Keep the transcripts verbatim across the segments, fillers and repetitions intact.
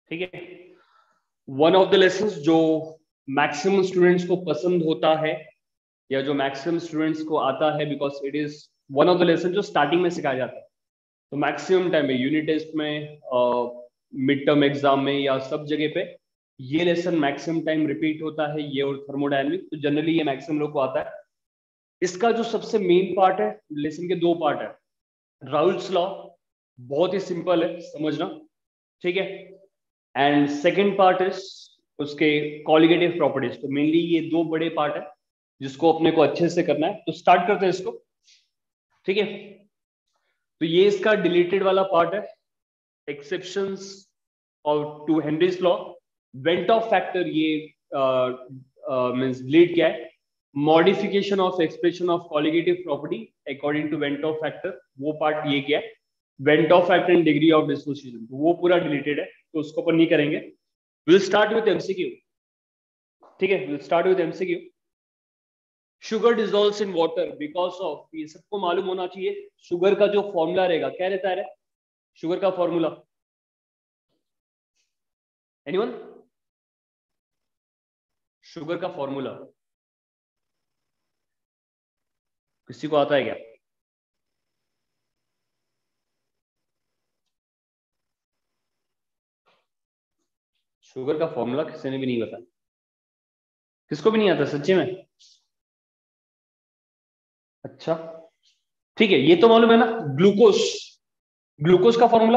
ठीक है। One of the lessons जो मैक्सिमम स्टूडेंट्स को पसंद होता है या जो मैक्सिमम स्टूडेंट्स को आता है, because it is one of the lesson जो स्टार्टिंग में सिखाया जाता है, तो मैक्सिमम टाइम में यूनिट टेस्ट में, मिड टर्म एग्जाम में या सब जगह पे ये लेसन मैक्सिमम टाइम रिपीट होता है, ये और थर्मोडायनेमिक्स। तो जनरली ये मैक्सिमम लोग को आता है। इसका जो सबसे मेन पार्ट है, लेसन के दो पार्ट है। राउल्स लॉ बहुत ही सिंपल है समझना, ठीक है। एंड सेकेंड पार्ट इज उसके कॉलिगेटिव प्रॉपर्टीज। तो मेनली ये दो बड़े पार्ट है जिसको अपने को अच्छे से करना है। तो स्टार्ट करते हैं इसको, ठीक है। तो ये इसका डिलीटेड वाला पार्ट है, एक्सेप्शंस और to Henry's law. Van't Hoff factor ये मींस डिलीट क्या है, modification of expression of colligative property according to van't Hoff factor, वो पार्ट ये क्या है, van't Hoff factor and degree of dissociation, तो वो पूरा डिलीटेड है, तो उसको अपन नहीं करेंगे। विल स्टार्ट विद एमसीक्यू, ठीक है। Will start with MCQ. Sugar dissolves in water because of, ये सबको मालूम होना चाहिए शुगर का जो फॉर्मूला रहेगा क्या रहता है, शुगर का फॉर्मूला एनीवन, शुगर का फॉर्मूला किसी को आता है क्या? शुगर का फॉर्मूला किसी ने भी नहीं बताया, किसको भी नहीं आता सच्ची में? अच्छा ठीक है, ये तो मालूम है ना, ग्लूकोज, ग्लूकोज का formula,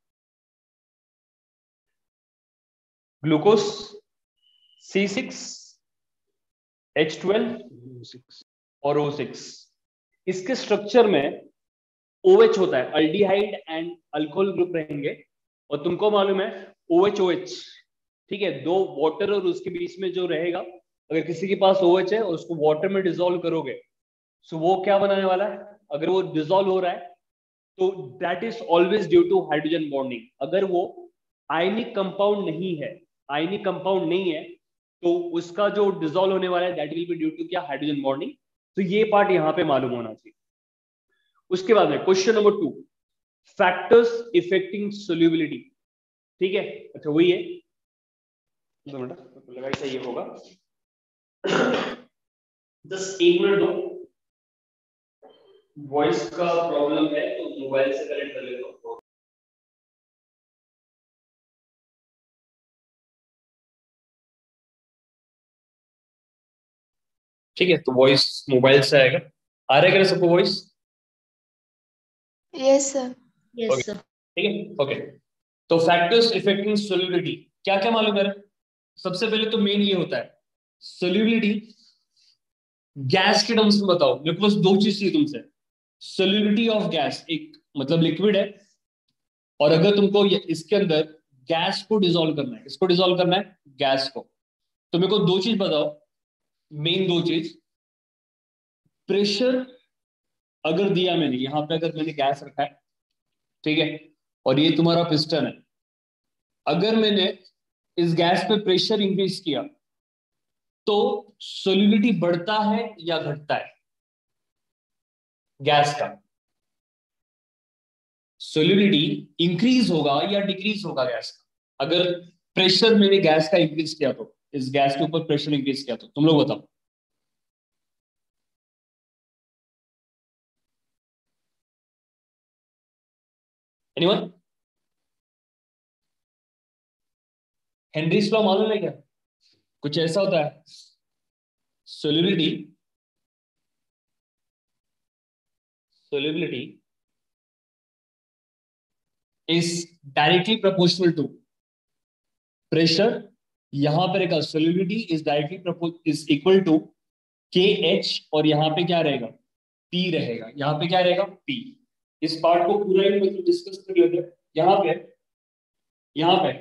glucose C six H twelve और ओ सिक्स। इसके स्ट्रक्चर में OH होता है, अल्डिहाइड एंड अल्कोहल ग्रुप रहेंगे, और तुमको मालूम है OH OH, ठीक है, दो वाटर और उसके बीच में जो रहेगा, अगर किसी के पास OH है और उसको वाटर में डिसॉल्व करोगे सो वो क्या बनाने वाला है, अगर वो डिसॉल्व हो रहा है तो that is always due to hydrogen bonding. अगर वो आयनिक कंपाउंड नहीं है, आयनिक कंपाउंड नहीं है, तो उसका जो डिसॉल्व होने वाला है that will be due to क्या, हाइड्रोजन बॉन्डिंग। तो ये पार्ट यहां पे मालूम होना चाहिए। उसके बाद में question number two, factors affecting solubility, ठीक है। अच्छा वही है, दो मिनट लगा चाहिए होगा, दस एक मिनट दो, वॉइस का प्रॉब्लम है तो मोबाइल से कनेक्ट कर लेता हूँ। ठीक है, तो वॉइस मोबाइल से आएगा, आ रहा है क्या सबको voice? Yes sir, yes sir, ठीक है ओके। तो फैक्टर्स इफेक्टिंग सोल्यूबिलिटी क्या क्या मालूम है? सबसे पहले तो मेन ये होता है सोल्यूबिलिटी, गैस के टर्म्स में बताओ मेरे को, बस दो चीज चाहिए तुमसे। सोल्यूबिलिटी ऑफ गैस, एक मतलब लिक्विड है, और अगर तुमको इसके अंदर गैस को डिसॉल्व करना है, इसको डिसॉल्व करना है गैस को, तो मेरे को दो चीज बताओ, मेन दो चीज। प्रेशर अगर दिया मैंने, यहां पे अगर मैंने गैस रखा है, ठीक है, और ये तुम्हारा पिस्टन है, अगर मैंने इस गैस पे प्रेशर इंक्रीज किया तो सोल्यूबिलिटी बढ़ता है या घटता है गैस का? सोल्यूबिलिटी इंक्रीज होगा या डिक्रीज होगा गैस का, अगर प्रेशर मैंने गैस का इंक्रीज किया तो, इस गैस के ऊपर प्रेशर इंक्रीज किया तो? तुम लोग बताओ। एनीवन? हेनरीज लॉ मालूम है क्या? कुछ ऐसा होता है, solubility solubility is directly proportional to pressure, यहां पर रहेगा solubility is directly is equal to K H, और यहां पे क्या रहेगा, पी रहेगा, यहां पे क्या रहेगा, पी। इस पार्ट को पूरा ही मतलब डिस्कस कर लेते हैं। यहां पे यहां पे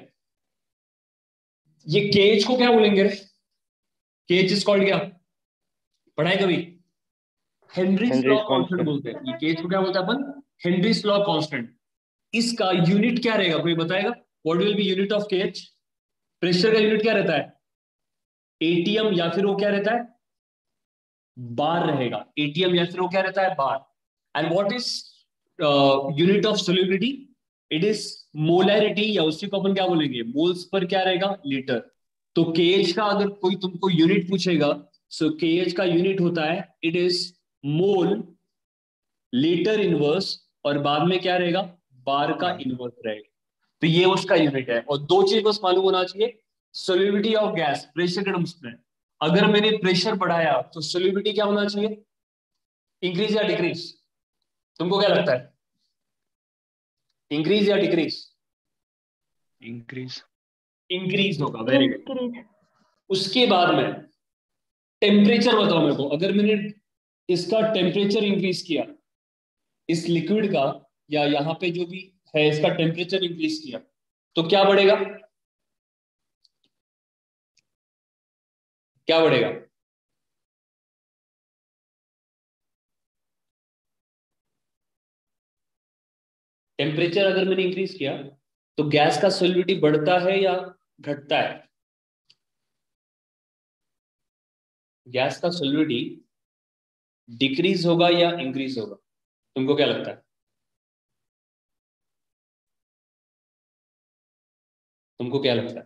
ये के एच को क्या बोलेंगे? के एच इज कॉल्ड क्या, पढ़ाए कभी? हेनरीज लॉ कांस्टेंट बोलते हैं। ये के एच को क्या बोलते हैं अपन? Henry's law constant. इसका यूनिट क्या रहेगा, कोई बताएगा? What will be unit of K H? Pressure का यूनिट क्या रहता है? एटीएम, या फिर वो क्या रहता है, बार रहेगा। एटीएम या फिर वो क्या रहता है, bar. And what is unit of solubility? It is molarity, या उसी को अपन क्या बोलेंगे, मोल्स पर क्या रहेगा, लीटर। तो केएच का अगर कोई तुमको यूनिट पूछेगा, सो केएच का यूनिट होता है, it is mole litre inverse, और बाद में क्या रहेगा, बार का इनवर्स रहेगा। तो ये उसका यूनिट है। और दो चीज बस मालूम होना चाहिए, सोल्यूबिलिटी ऑफ गैस प्रेशर के टर्म्स में, अगर मैंने प्रेशर बढ़ाया तो सोल्यूबिलिटी क्या होना चाहिए, इंक्रीज या डिक्रीज, तुमको क्या लगता है, इंक्रीज या डिक्रीज? इंक्रीज। इंक्रीज होगा, वेरी गुड। इंक्रीज। उसके बाद में टेम्परेचर बताओ मेरे को, अगर मैंने इसका टेम्परेचर इंक्रीज किया, इस लिक्विड का या यहाँ पे जो भी है इसका टेम्परेचर इंक्रीज किया, तो क्या बढ़ेगा, क्या बढ़ेगा? टेम्परेचर अगर मैंने इंक्रीज किया तो गैस का सॉल्युबिलिटी बढ़ता है या घटता है? गैस का सॉल्युबिलिटी डिक्रीज होगा या इंक्रीज होगा, तुमको क्या लगता है? तुमको क्या लगता है?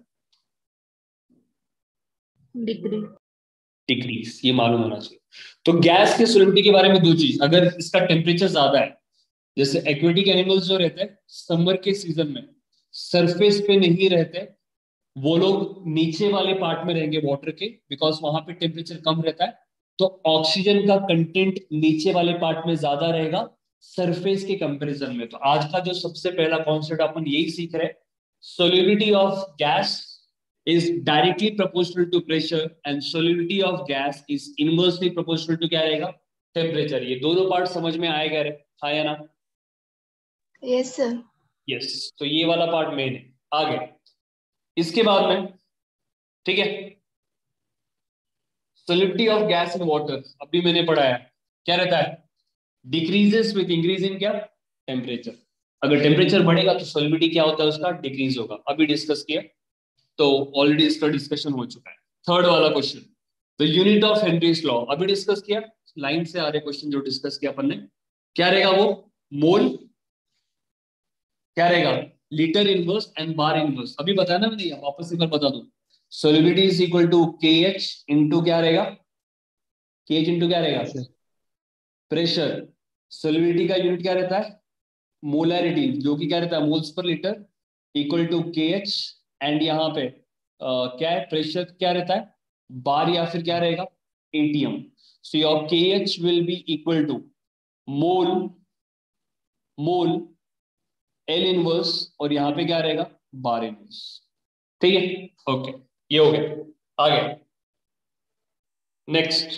डिक्रीज। डिक्रीज, ये मालूम होना चाहिए। तो गैस के सॉल्युबिलिटी के बारे में दो चीज, अगर इसका टेम्परेचर ज्यादा है, जैसे एक्वेटिक एनिमल्स जो रहते हैं समर के सीजन में सरफेस पे नहीं रहते, वो लोग नीचे वाले पार्ट में रहेंगे वाटर के, बिकॉज वहां पे टेम्परेचर कम रहता है, तो ऑक्सीजन का कंटेंट नीचे वाले पार्ट में ज्यादा रहेगा सरफेस के कंपैरिजन में। तो आज का जो सबसे पहला कॉन्सेप्ट अपन यही सीख रहे हैं, solubility of gas is directly proportional to pressure and solubility of gas is inversely proportional to क्या रहेगा, टेम्परेचर। ये दोनों पार्ट समझ में आएगा रे, हाँ या ना? Yes sir. यस, तो ये वाला पार्ट मेन है। आगे इसके बाद में, ठीक है, solubility of gas in water अभी मैंने पढ़ाया, क्या रहता है, डिक्रीजेस विथ इंक्रीज इन क्या, टेम्परेचर। अगर टेम्परेचर बढ़ेगा तो सॉल्युबिलिटी क्या होता है उसका, डिक्रीज होगा, अभी डिस्कस किया, तो ऑलरेडी इसका डिस्कशन हो चुका है। थर्ड वाला question, the unit of Henry's law, अभी डिस्कस किया, लाइन से आ रहे क्वेश्चन जो डिस्कस किया अपन ने, क्या रहेगा वो, मोल, क्या रहेगा, litre inverse and bar inverse, अभी बताया ना मैंने, वापस एक बार बता दूं, solubility is equal to K H into क्या रहेगा, के एच इंटू क्या रहेगा, प्रेशर। सोल्युबिलिटी का यूनिट क्या रहता है, मोलैरिटी, जो कि क्या रहता है, moles per litre, equal to K H, and यहाँ पे uh, क्या है, प्रेशर क्या रहता है, बार या फिर क्या रहेगा, ATM. So your K H will be equal to mole mole L inverse, और यहाँ पे क्या रहेगा, बार इनवर्स। ठीक है, ओके, ये हो गया। आगे नेक्स्ट,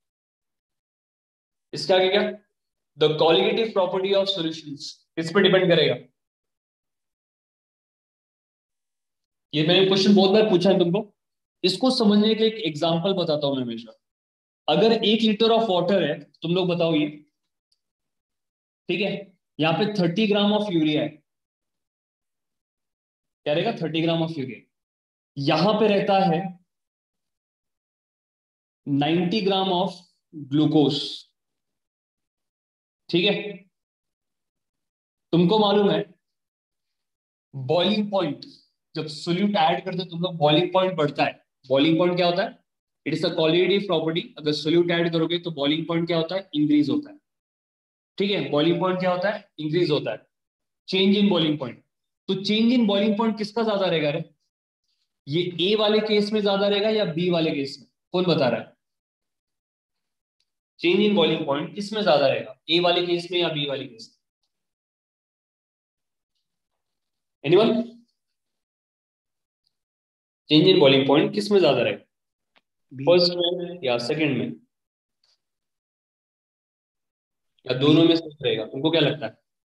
इसका आगे क्या, the colligative property of solutions, किस पे डिपेंड करेगा? ये मैंने क्वेश्चन बहुत बार पूछा है तुमको, इसको समझने के एक एग्जांपल बताता हूं मैं हमेशा। अगर एक लीटर ऑफ वाटर है, तुम लोग बताओ ये, ठीक है, यहाँ पे थर्टी ग्राम ऑफ यूरिया है, क्या रहेगा, थर्टी ग्राम ऑफ यूरिया, यहां पे रहता है नाइंटी ग्राम ऑफ ग्लूकोज, ठीक है। तुमको मालूम है बॉइलिंग पॉइंट, जब सोल्यूट ऐड करते तुम लोग बॉइलिंग पॉइंट बढ़ता है, बॉइलिंग पॉइंट क्या होता है, it is a qualitative property, अगर सोल्यूट ऐड करोगे तो बॉइलिंग पॉइंट क्या होता है, इंक्रीज होता है, ठीक है। बॉइलिंग पॉइंट क्या होता है, इंक्रीज होता है, चेंज इन बॉइलिंग पॉइंट। तो चेंज इन बॉइलिंग पॉइंट किसका ज्यादा रहेगा रे, ये ए वाले केस में ज्यादा रहेगा या बी वाले केस में, कौन बता रहा है, चेंज इन बॉइलिंग पॉइंट किस में ज्यादा रहेगा, ए वाले केस में या बी वाले केस में, anyone? Change in boiling point किस में ज्यादा रहेगा, फर्स्ट में या सेकंड में, या दोनों में से रहेगा, तुमको क्या लगता है?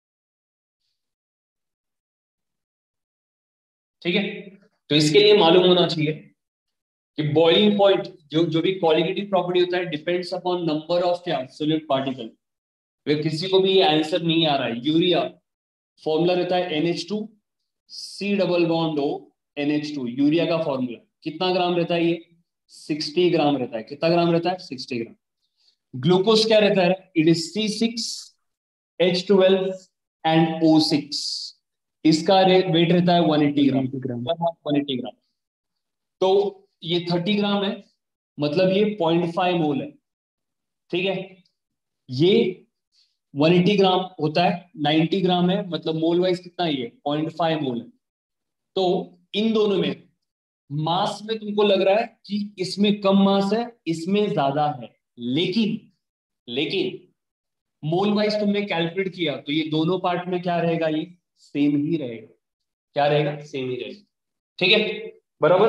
ठीक है, तो इसके लिए मालूम होना चाहिए कि बॉइलिंग पॉइंट जो जो भी क्वालिटेटिव प्रॉपर्टी होता है डिपेंड्स अपॉन नंबर ऑफ क्या, सॉल्यूट पार्टिकल। अगर किसी को भी ये आंसर नहीं आ रहा है, यूरिया फॉर्मूला रहता है N H two C double bond O N H two, urea का फॉर्मूला कितना ग्राम रहता है, ये सिक्सटी ग्राम रहता है, कितना ग्राम रहता है, सिक्सटी ग्राम। ग्लूकोज क्या रहता है, it is C six H twelve and O six, इसका वेट रहता है one eighty gram gram one eighty gram. तो ये थर्टी ग्राम है, मतलब ये पॉइंट फाइव मोल है, ठीक है। ये वन एटी ग्राम होता है, नाइंटी ग्राम है, मतलब मोल वाइज कितना ये पॉइंट फाइव मोल है। तो इन दोनों में मास में तुमको लग रहा है कि इसमें कम मास है, इसमें ज्यादा है, लेकिन लेकिन मोल वाइज तुमने कैलकुलेट किया तो ये दोनों पार्ट में क्या रहेगा, ये सेम ही रहेगा। क्या रहेगा? सेम ही रहेगा, ठीक है। बराबर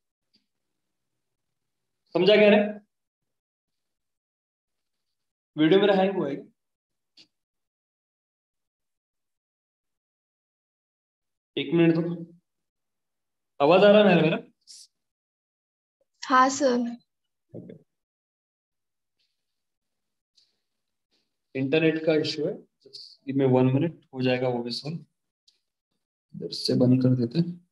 समझा कह रहे? वीडियो मेरा हैंग हुआ है? एक मिनट दो, आवाज आ रहा है मेरा? हाँ सर। okay. इंटरनेट का इश्यू है, गिव मी वन मिनट, हो जाएगा वो भी सॉल्व। इधर से बंद कर देते हैं।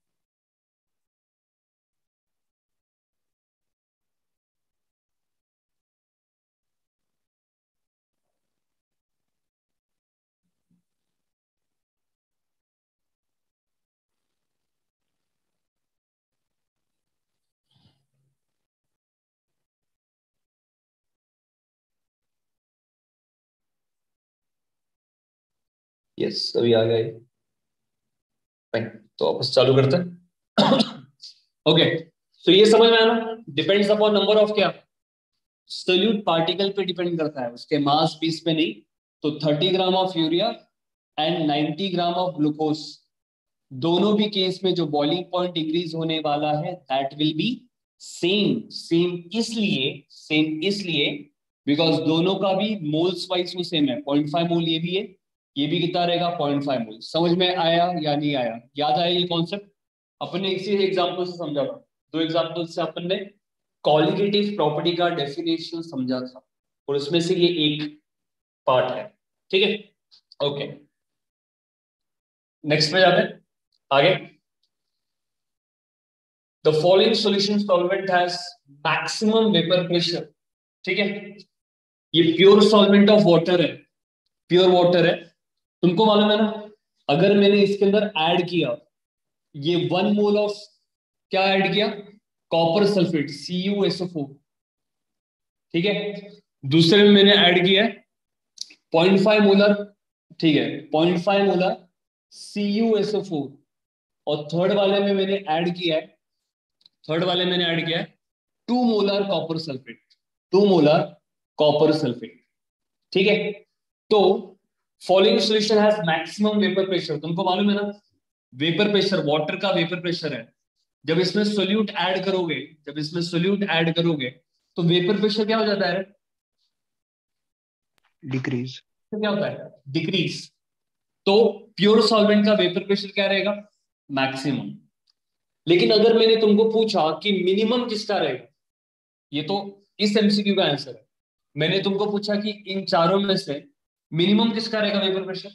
यस अभी आ गया। फाइन, तो वापस चालू करते हैं। ओके, तो ये समझ में आया ना? डिपेंड्स अपॉन नंबर ऑफ क्या, सोल्यूट पार्टिकल पे डिपेंड करता है, उसके मास पीस पे नहीं। तो thirty gram of urea and ninety gram of glucose, दोनों भी केस में जो बॉइलिंग पॉइंट इंक्रीज होने वाला है that will be same. Same इसलिए सेम इसलिए बिकॉज दोनों का भी मोल्स वाइज वो सेम है, पॉइंट फाइव मोल ये भी है, ये भी कितना रहेगा पॉइंट फाइव मोल। समझ में आया या नहीं आया? याद आया ये कॉन्सेप्ट? अपन ने इसी एग्जाम्पल से समझा था, दो एग्जाम्पल से अपन ने क्वालिटेटिव प्रॉपर्टी का डेफिनेशन समझा था, और उसमें से ये एक पार्ट है, ठीक है। ओके, नेक्स्ट पे जाते हैं आगे। The following solution solvent has maximum vapour pressure, ठीक है। ये प्योर सॉल्वेंट ऑफ वाटर है, प्योर वाटर है, तुमको मालूम है ना। अगर मैंने इसके अंदर ऐड किया ये वन मोल ऑफ, क्या ऐड किया, copper sulphate C U S O four, ठीक है। दूसरे में मैंने ऐड किया है पॉइंट फाइव मोलर, ठीक है, point five molar C U S O four, और थर्ड वाले में मैंने ऐड किया है, थर्ड वाले मैंने ऐड किया है two molar copper sulphate, two molar copper sulphate, ठीक है। तो following solution has maximum vapour pressure, तुमको मालूम है ना, वेपर प्रेशर वाटर का वेपर प्रेशर है। जब इसमें सोल्यूट ऐड करोगे, जब इसमें सोल्यूट ऐड करोगे तो वेपर प्रेशर क्या हो जाता है? डिक्रीज। तो क्या होता है? डिक्रीज। तो प्योर सॉल्वेंट का वेपर प्रेशर क्या रहेगा? मैक्सिमम। लेकिन अगर मैंने तुमको पूछा कि मिनिमम किसका रहेगा, ये तो इस एमसीक्यू का आंसर है। मैंने तुमको पूछा कि इन चारों में से मिनिमम किसका रहेगा वेपर प्रेशर?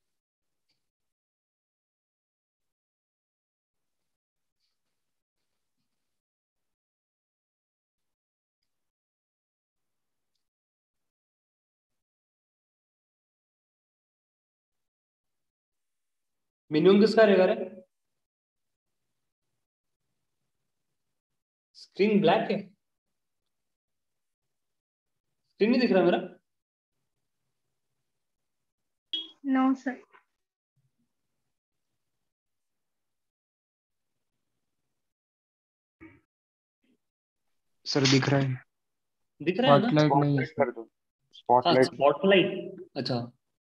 मिनिमम किसका रहेगा रे? स्क्रीन ब्लैक है, स्क्रीन नहीं दिख रहा मेरा? No sir. सर दिख रहा है, दिख रहा है ना? स्पॉटलाइट नहीं है कर सर। दो, हाँ स्पॉटलाइट। स्पॉटलाइट, अच्छा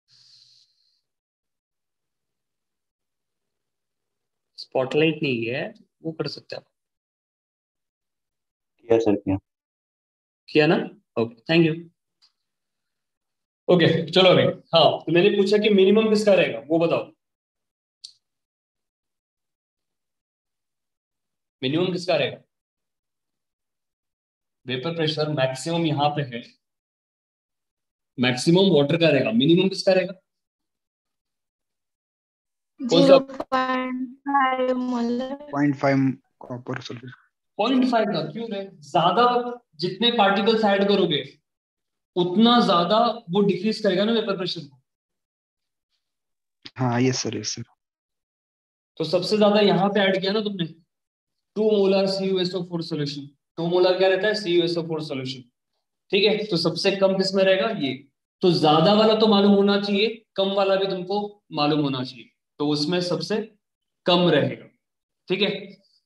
स्पॉटलाइट नहीं है, वो कर सकते हैं आप। किया सर किया। किया ना? Okay thank you. ओके चलो अभी, हाँ तो मैंने पूछा कि मिनिमम किसका रहेगा वो बताओ, मिनिमम किसका रहेगा? वेपर प्रेशर मैक्सिमम यहाँ पे है, मैक्सिमम वाटर का रहेगा, मिनिमम किसका रहेगा? कौन सा? Zero point five molar. Point five copper sulphate. Point five का क्यों है? ज्यादा जितने पार्टिकल्स ऐड करोगे उतना ज्यादा वो डिक्रीज करेगा ना वेपर प्रेशर को। हाँ यस सर, यस सर। तो सबसे ज्यादा यहाँ पे ऐड किया ना तुमने, two molar C U S O four solution. Two molar क्या रहता है, C U S O four solution. ठीक है, तो सबसे कम किसमें रहेगा ये। तो ज्यादा वाला तो मालूम होना चाहिए, कम वाला भी तुमको मालूम होना चाहिए, तो उसमें सबसे कम रहेगा। ठीक है,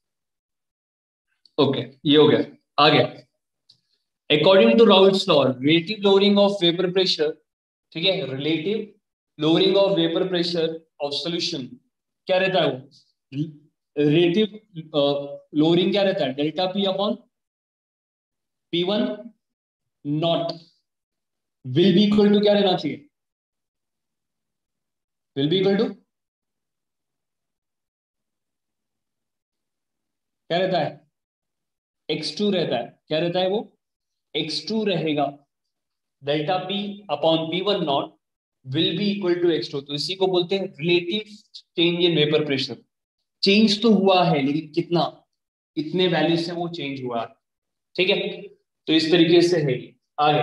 ओके, ये हो गया। आगे, according to Raoult's law, relative lowering of vapour pressure, ठीक है, relative lowering of vapour pressure of solution क्या रहता है वो, रिलेटिव लोअरिंग क्या रहता है, delta P upon P one not will be equal to क्या रहना चाहिए, विल बी इक्वल टू क्या रहता है, एक्स टू रहता है। क्या रहता है वो, एक्स टू रहेगा। Delta P upon P one not will be equal to X two. तो इसी को बोलते हैं relative change in vapour pressure. Change तो हुआ है लेकिन कितना, इतने वैल्यू से वो चेंज हुआ है। ठीक है, तो इस तरीके से है। आगे,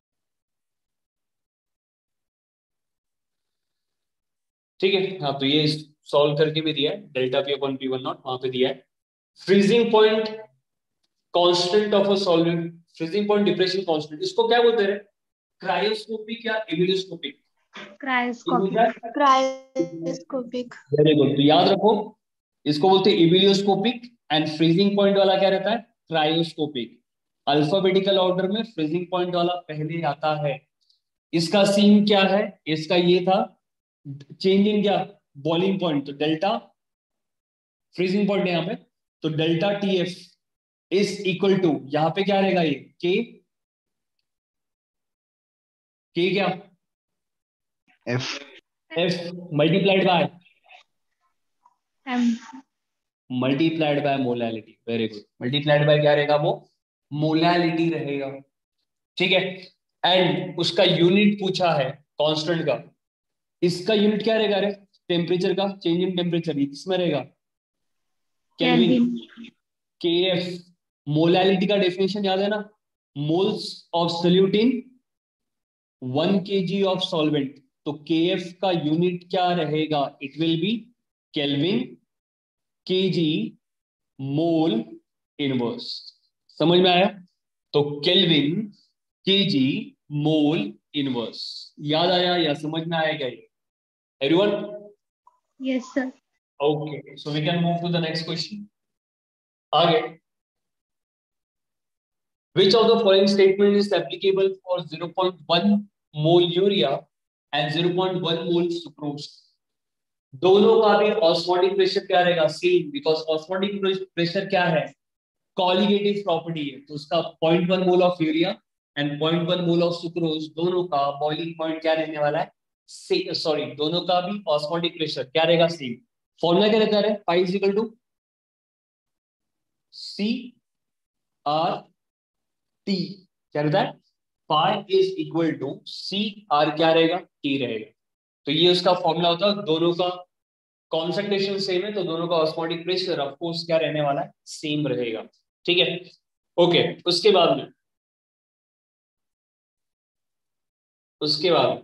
ठीक है, हाँ, तो ये सॉल्व करके भी दिया है, delta P upon P one not वहां पे दिया है। Freezing point constant of a solvent, freezing point depression constant, इसको क्या बोलते हैं, क्रायोस्कोपिक या ebullioscopic, cryoscopic cryoscopic very good. तो याद रखो, इसको बोलते हैं इबिलियोस्कोपिक, एंड फ्रीजिंग पॉइंट वाला क्या रहता है, क्रायोस्कोपिक। अल्फाबेटिकल ऑर्डर में फ्रीजिंग पॉइंट वाला पहले आता है। इसका सीन क्या है, इसका ये था, चेंजिंग क्या, बॉइलिंग पॉइंट, तो डेल्टा फ्रीजिंग पॉइंट है यहाँ पे, तो delta T F is equal to, यहाँ पे क्या रहेगा, ये के, के क्या, F F multiplied by M multiplied by molality. Very good, multiplied by क्या रहेगा वो, मोलैलिटी रहेगा। ठीक है, एंड उसका यूनिट पूछा है कांस्टेंट का, इसका यूनिट क्या रहेगा रे, टेम्परेचर का, चेंज इन टेम्परेचर, ये किसमें रहेगा, kelvin. Kelvin K F, molality का डेफिनेशन याद है ना, moles of solute in one KG of solvent. तो के एफ का यूनिट क्या रहेगा, it will be kelvin KG mole inverse. समझ में आया, तो केल्विन केजी मोल इनवर्स। याद आया या समझ में आया क्या ये, everyone? Yes sir okay, so we can move to the next question. आगे, which of the following statement is applicable for zero point one mole urea and zero point one mole sucrose? दोनों का भी osmotic pressure क्या रहेगा, same, because osmotic pressure क्या है, colligative property है। तो उसका zero point one mole of urea and zero point one mole of sucrose, दोनों का बॉइलिंग पॉइंट क्या रहने वाला है, सॉरी, दोनों का भी ऑस्मोटिक प्रेशर क्या रहेगा, सेम। फॉर्मूला क्या रहता है, pi is equal to C R T, क्या रहता है, pi is equal to C R क्या रहेगा, टी रहेगा। तो ये उसका फॉर्मूला होता है, दोनों का कॉन्सेंट्रेशन सेम है तो दोनों का ऑस्मोटिक प्रेशर ऑफ कोर्स क्या रहने वाला है, सेम रहेगा। ठीक है, ओके, उसके बाद में उसके बाद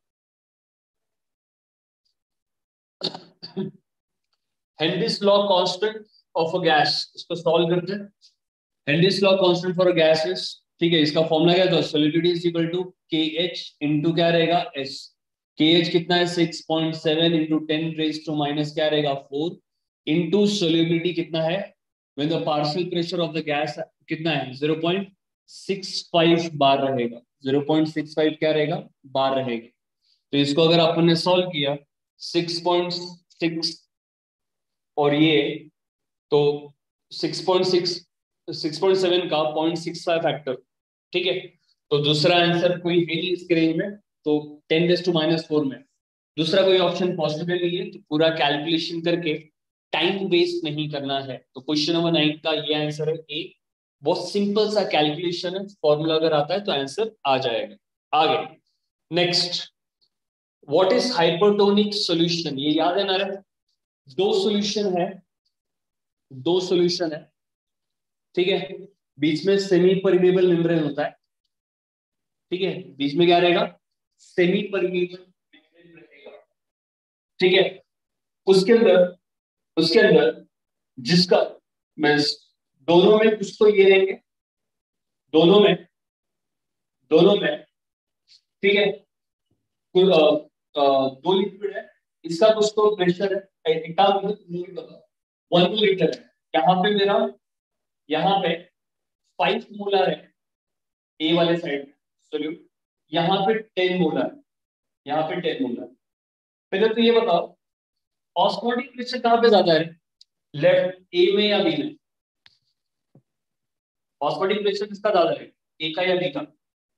Henry's law constant of a gas, इसको सॉल्व करते हैं। Henry's law constant for a gas is, ठीक है, इसका फॉर्मूला क्या था, solidity is equal to K H into क्या रहेगा, एस। के एच कितना है, six point seven into ten raise to minus क्या रहेगा, फोर, इनटू सॉल्युबिलिटी कितना है, when the partial pressure of the gas कितना है, ज़ीरो पॉइंट सिक्स फाइव बार रहेगा, ज़ीरो पॉइंट सिक्स फाइव क्या रहेगा, बार रहेगा। तो इसको अगर अपन ने सॉल्व किया, सिक्स पॉइंट सिक्स और ये, तो six point six six point seven का पॉइंट सिक्स फाइव फैक्टर। ठीक है, तो दूसरा आंसर कोई है नहीं इसके रेंज में, तो ten raise to minus four में दूसरा कोई ऑप्शन पॉसिबल नहीं है। तो पूरा कैलकुलेशन करके टाइम वेस्ट नहीं करना है। तो क्वेश्चन नंबर नाइन का ये आंसर है ए। बहुत सिंपल सा कैलकुलेशन है, फॉर्मूला अगर आता है तो आंसर आ जाएगा। आगे, next, what is hypertonic solution, ये याद है ना, दो सॉल्यूशन है, दो सॉल्यूशन है, ठीक है, बीच में सेमी परमेबल मेम्ब्रेन होता है। ठीक है, बीच में क्या रहेगा, सेमी परमेबल मेम्ब्रेन रहेगा। ठीक है, उसके अंदर उसके अंदर जिसका मीन्स दोनों में कुछ तो ये रहेंगे, दोनों में दोनों में ठीक है, कुल अ, अ, दो लिक्विड है, इसका कुछ तो प्रेशर है, एक काम बताओ, वन लीटर है, यहाँ पे मेरा यहाँ पे फाइव मोलर है ए वाले साइड में सोल्यूट, यहाँ पे टेन मोलर है, यहाँ पे टेन मोलर। पहले तो ये बताओ ऑस्मोटिक प्रेशर कहाँ पे ज्यादा है, लेफ्ट ए में या बी में? ऑस्मोटिक प्रेशर किसका ज्यादा है, ए का या बी का?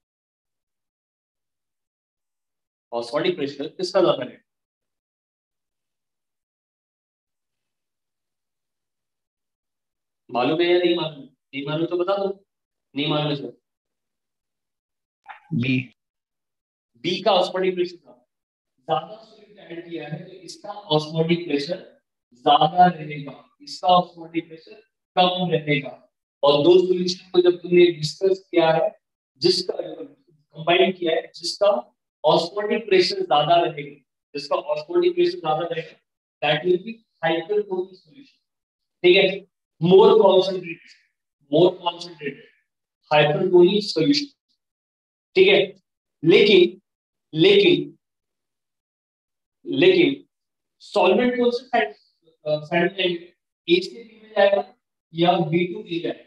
ऑस्मोटिक प्रेशर किसका ज्यादा है? मालूम है या नहीं मालूम? नहीं मालूम तो बता दो, नहीं मालूम है सर। बी बी का ऑस्मोटिक प्रेशर ज्यादा सॉलिड ऐड किया है तो इसका ऑस्मोटिक प्रेशर ज्यादा रहेगा, इसका ऑस्मोटिक प्रेशर कम रहेगा। और दो सॉल्यूशन को जब तुमने डिस्कस किया है, जिसका कंबाइन किया है, जिसका ऑस्मोटिक प्रेशर ज्यादा रहेगा, जिसका ऑस्मोटिक प्रेशर ज्यादा रहेगा, that will be hypertonic solution. ठीक है, more concentrated, more concentrated hypertonic solution. ठीक है, लेकिन लेकिन लेकिन सॉल्वेंट कौन से साइड साइड में, ए से बी में जाएगा या बी टू ए जाएगा?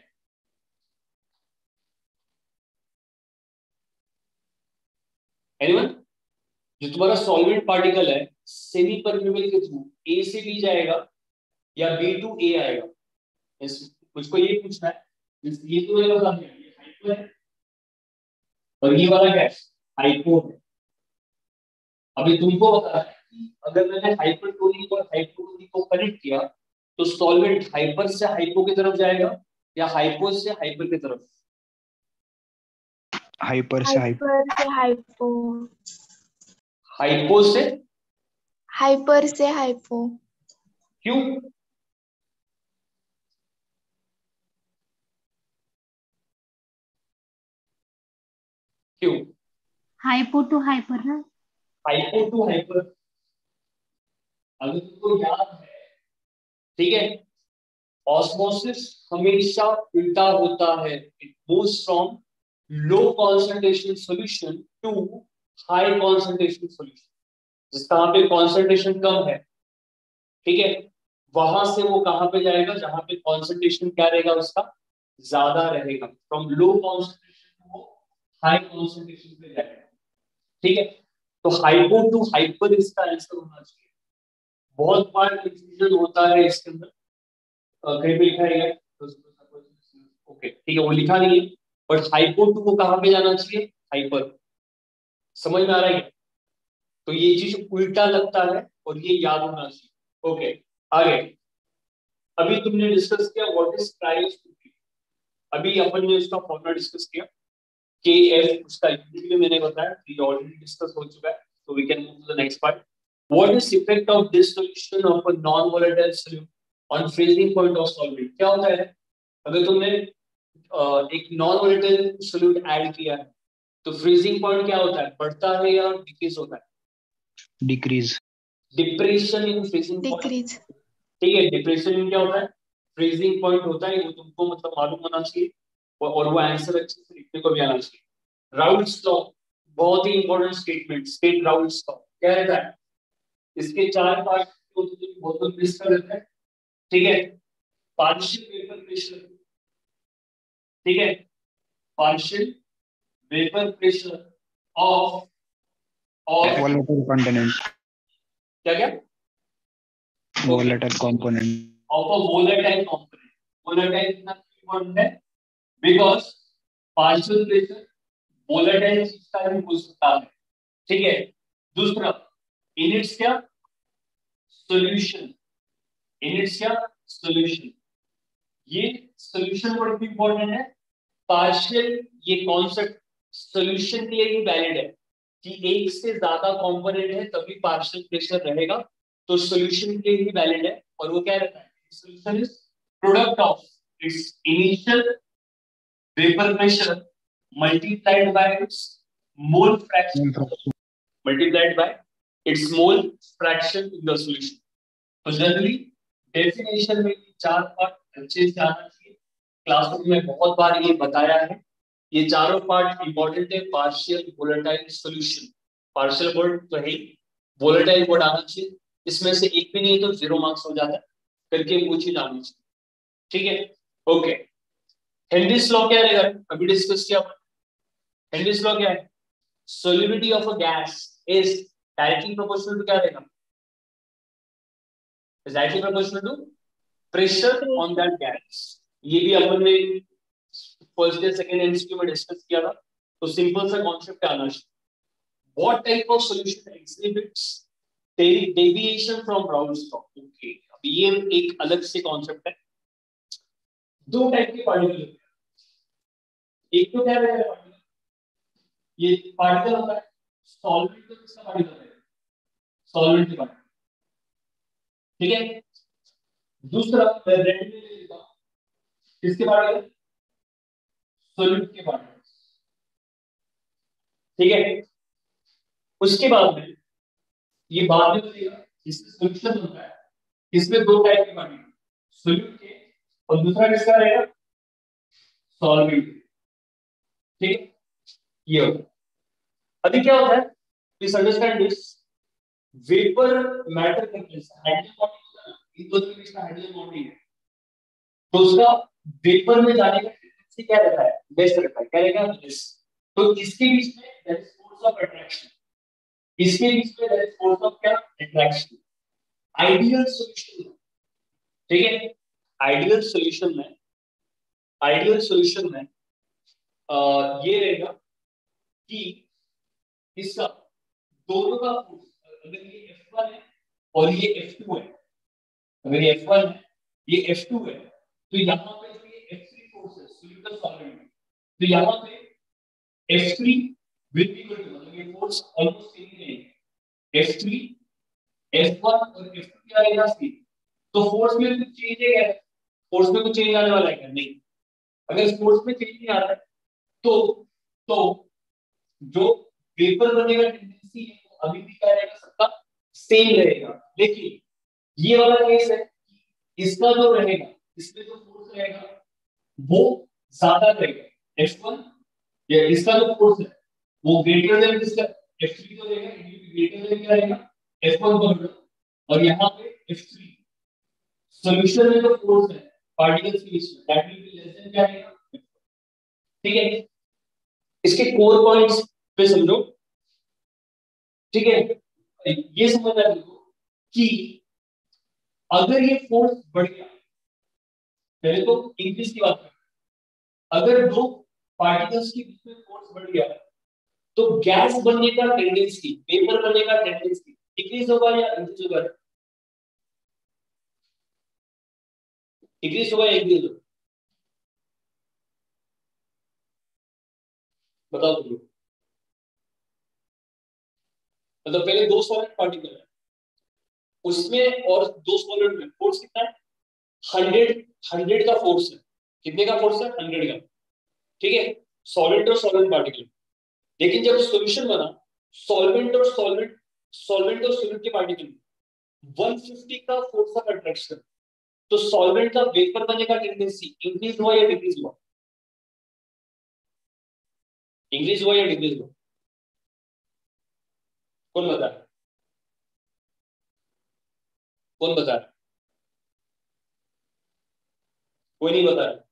एनीवन? जो तुम्हारा सॉल्वेंट पार्टिकल है सेमी परमेबल के थ्रू ए से बी जाएगा या बी टू ए आएगा? इस मुझको ये पूछना है। ये तो ये बता दिया, ये हाइपो है और ये वाला क्या है, हाइपो है। अभी तुमको बता है कि अगर मैंने हाइपरटोनिक और हाइपोटोनिक को कनेक्ट किया तो सॉल्वेंट हाइपर से हाइपो की तरफ जाएगा या हाइपो से हाइपर की तरफ? हाइपर से हाइपो से हाइपो हाइपो से हाइपर से हाइपो। क्यों? क्यों? हाइपो टू हाइपर ना, हाइपो टू हाइपर। अगर तुमको याद है, ठीक है, ऑस्मोसिस हमेशा उल्टा होता है, it moves from low concentration solution to high concentration solution. जिसका पे कॉन्सेंट्रेशन कम है, ठीक है, वहां से वो कहां पे जाएगा जहां पे कॉन्सेंट्रेशन क्या रहेगा उसका ज्यादा रहेगा, from low concentration to high concentration पे जाएगा। ठीक है, तो हाइपो टू हाइपर इसका आंसर होना चाहिए। बहुत बार कंफ्यूजन होता है इसके अंदर, कहीं पे लिखा है ओके ठीक है वो लिखा नहीं है, बट हाइपो टू को कहां पे जाना चाहिए, हाइपर। समझ में आ रहा है? तो ये चीज उल्टा लगता है और ये याद होना चाहिए। ओके आगे, अभी तुमने डिस्कस किया व्हाट इज क्रायोस्कोपी। अभी अपन ने इसका फॉर्मूला डिस्कस किया, के एफ उसका यूनिट भी मैंने बताया, ये ऑलरेडी डिस्कस हो चुका है, so we can move to the next part. What is effect of dissolution of a non-volatile solute on freezing point of solvent? क्या होता है अगर तुमने एक नॉन वोलेटाइल सोल्यूट ऐड किया है तो फ्रीजिंग पॉइंट क्या होता है, बढ़ता है या डिक्रीज होता है? Decrease. Depression in freezing point. Decrease. ठीक है, डिप्रेशन इन क्या होता है, फ्रीजिंग पॉइंट होता है, वो तुमको मतलब मालूम होना चाहिए और वो आंसर अच्छे से लिखने को भी आना चाहिए। राउल्ट्स लॉ बहुत ही important statement, state Raoult's law क्या रहता है, इसके चार पार्ट को तुम बहुत मिस कर देते हैं। ठीक है, पार्शियल वेपर प्रेशर, ठीक है, partial vapour pressure of of volatile component, क्या क्या volatile component of a volatile component. Volatile कितना इंपॉर्टेंट है, बिकॉज पार्शियल प्रेशर वोलेटाइल चीज का भी हो सकता है। ठीक है, दूसरा इनिट्स क्या, सॉल्यूशन, इनिट्स क्या, सॉल्यूशन। ये सॉल्यूशन बड़ा इंपॉर्टेंट है। पार्शियल ये कॉन्सेप्ट सॉल्यूशन के लिए ही वैलिड है कि एक से ज्यादा कंपोनेंट है तभी पार्शियल प्रेशर रहेगा, तो सॉल्यूशन के लिए ही वैलिड है। और वो क्या रहता है, solution is product of its initial vapour pressure multiplied by its mole fraction, multiplied by its mole fraction in the solution. तो जनरली डेफिनेशन में चार पार्ट अच्छे से आना चाहिए, क्लासरूम में बहुत बार ये बताया है। ये चारों पार्ट इंपॉर्टेंट है। Partial, volatile, solution. Partial word तो है, वोलेटाइल वर्ड आना चाहिए, इसमें से एक भी नहीं तो जीरो मार्क्स हो जाता है, करके वो चीज आनी चाहिए। ठीक है, ओके। हेनरीज लॉ क्या रहेगा, अभी डिस्कस किया। हेनरीज लॉ क्या है, solubility of a gas is directly proportional to क्या रहेगा, is directly proportional to pressure on that gas. ये भी अपन ने फर्स्ट या सेकंड एमसीक्यू में डिस्कस किया था। तो सिंपल सा कॉन्सेप्ट आना चाहिए। What type of solution exhibits deviation from brown stock. Okay, अब ये एक अलग से कॉन्सेप्ट है। दो टाइप के पार्टिकल होते हैं, एक तो क्या है पार्टिकल, ये पार्टिकल होता है सॉल्वेंट, तो किसका पार्टिकल है, सॉल्वेंट के पार्टिकल। ठीक है, दूसरा मैं रेड में ले लेता हूं, किसके पार्टिकल, सॉल्यूट के पार्टिकल। ठीक है, उसके बाद में ये बाद में बनेगा, इसमें सॉल्यूशन होता है, इसमें दो टाइप के पार्टिकल, सॉल्यूट के और दूसरा किसका रहेगा, सॉल्वेंट। ठीक है, ये होता है। अभी क्या होता है, please understand this, vapour matter complex hydrogen bonding, इन दोनों के बीच में हाइड्रोजन बॉन्डिंग है, तो उसका वेपर में जाने का टेंडेंसी क्या रहता है, बेस्ट रहता है, क्या रहेगा, बेस्ट। तो इसके बीच में there is force of attraction, इसके बीच में देयर इज फोर्स ऑफ क्या, अट्रैक्शन। आइडियल सॉल्यूशन, ठीक है, आइडियल सॉल्यूशन में, आइडियल सॉल्यूशन में आ, ये रहेगा कि इसका दोनों का फोर्स, अगर ये एफ वन है और ये एफ टू है, अगर ये एफ वन है ये एफ टू है, तो यहां पे जो ये एफ थ्री फोर्स है सॉल्यूटर सॉल्वेंट, तो यहां पे F three will be equal to, मतलब ये फोर्स ऑलमोस्ट सेम ही रहेगी, एफ थ्री एफ वन और एफ टू क्या रहेगा सेम। तो फोर्स में कुछ चेंज है क्या, फोर्स में कुछ चेंज आने वाला है क्या, नहीं। अगर फोर्स में चेंज नहीं आ रहा है तो तो जो वेपर बनने का टेंडेंसी है वो अभी भी क्या रहेगा, सबका सेम रहेगा। लेकिन ये वाला केस है, इसका जो रहेगा, इसमें जो फोर्स रहेगा वो ज्यादा रहेगा, एफ वन, या इसका जो फोर्स है वो ग्रेटर देन किसका, एफ थ्री जो रहेगा, ये भी ग्रेटर देन क्या रहेगा, एफ वन का, और यहां पे एफ थ्री। सॉल्यूशन में जो फोर्स है पार्टिकल्स के बीच में, that will be less than क्या रहेगा। ठीक है, इसके कोर पॉइंट्स पे समझो। ठीक है, ये समझना देखो कि अगर ये फोर्स बढ़ गया, पहले तो इंक्रीज की बात करें, अगर दो पार्टिकल्स के बीच में फोर्स बढ़ गया तो गैस बनने का टेंडेंसी, वेपर बनने का टेंडेंसी डिक्रीज होगा या इंक्रीज होगा, डिक्रीज होगा या इंक्रीज होगा, बताओ तुम। मतलब पहले दो सॉलिड पार्टिकल है उसमें और दो सॉलिड में फोर्स कितना है, हंड्रेड, हंड्रेड का फोर्स है, कितने का फोर्स है, हंड्रेड का। ठीक है, सॉलिड और सॉलिड पार्टिकल। लेकिन जब सॉल्यूशन बना, सॉल्वेंट और सॉल्वेंट, सॉल्वेंट और सॉल्यूट के पार्टिकल वन फिफ्टी का फोर्स ऑफ अट्रैक्शन, तो सॉल्वेंट का वेपर बनने का टेंडेंसी इंक्रीज हुआ या डिक्रीज हुआ, इंक्रीज हुआ या डिक्रीज हुआ, कौन बता रहा है, कौन बता रहा है, कोई नहीं बता रहा।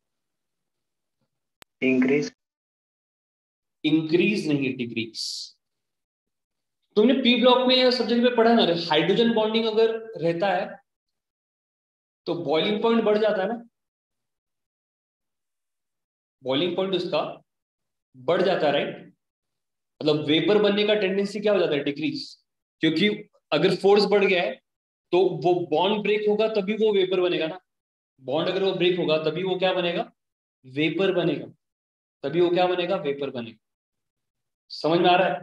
इंक्रीज, इंक्रीज नहीं, डिक्रीज। तुमने पी ब्लॉक में या सब्जेक्ट में पढ़ा ना, हाइड्रोजन बॉन्डिंग अगर रहता है तो बॉइलिंग पॉइंट बढ़ जाता है ना, बॉइलिंग पॉइंट उसका बढ़ जाता है, राइट। मतलब वेपर बनने का टेंडेंसी क्या हो जाता है, डिक्रीज। क्योंकि अगर फोर्स बढ़ गया है तो वो बॉन्ड ब्रेक होगा तभी वो वेपर बनेगा ना, बॉन्ड अगर वो ब्रेक होगा तभी वो क्या बनेगा, वेपर बनेगा, तभी वो क्या बनेगा, वेपर बनेगा। समझ में आ रहा है,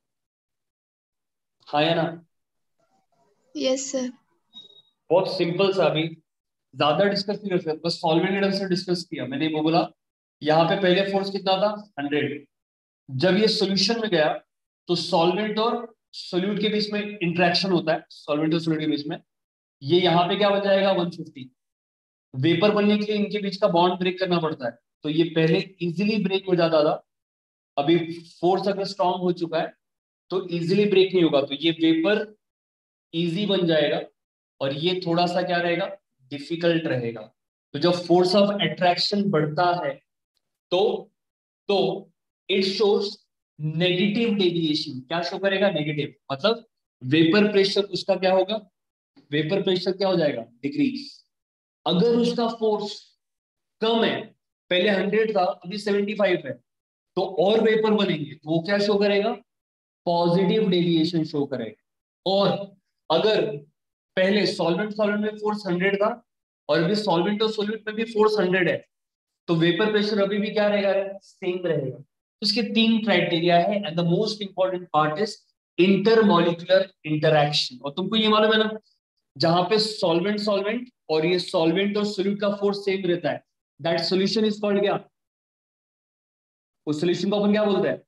हाँ या ना। Yes sir. बहुत सिंपल सा, अभी ज्यादा डिस्कस नहीं कर सकते, बस सॉल्वेंट से डिस्कस किया मैंने। वो बोला यहाँ पे पहले फोर्स कितना था, हंड्रेड। जब ये सॉल्यूशन में गया तो सॉल्वेंट और सोल्यूट के बीच में इंटरेक्शन होता है, सॉल्वेंट और सोल्यूट के बीच में, ये यहाँ पे क्या बन जाएगा वन फिफ्टी। वेपर बनने के लिए इनके बीच का बॉन्ड ब्रेक करना पड़ता है, तो ये पहले इजीली ब्रेक हो जाता था, अभी फोर्स अगर स्ट्रांग हो चुका है तो इजीली ब्रेक नहीं होगा, तो ये वेपर इजी बन जाएगा और ये थोड़ा सा क्या रहेगा, डिफिकल्ट रहेगा। तो जब फोर्स ऑफ अट्रैक्शन बढ़ता है तो तो इट शोज नेगेटिव डेविएशन। क्या शो करेगा, नेगेटिव, मतलब वेपर प्रेशर उसका क्या होगा, वेपर प्रेशर क्या हो जाएगा, डिक्रीज। अगर उसका फोर्स कम है, पहले हंड्रेड था अभी सेवेंटी फाइव है, तो और वेपर बनेंगे, तो वो क्या शो करेगा, पॉजिटिव डेविएशन शो करेगा। और अगर पहले सॉल्वेंट सॉल्वेंट में फोर्स हंड्रेड था और अभी सॉल्वेंट और सोल्यूट में भी फोर्स हंड्रेड है, तो वेपर प्रेशर अभी भी क्या रहेगा, सेम रहेगा। उसके तीन क्राइटेरिया है and the most important part is intermolecular interaction. और तुमको ये मालूम है ना, जहां पे सॉल्वेंट सॉल्वेंट और ये सॉल्वेंट और सोल्यूट का फोर्स सेम रहता है, दैट सॉल्यूशन इज कॉल्ड क्या, उस सॉल्यूशन को अपन क्या बोलते हैं,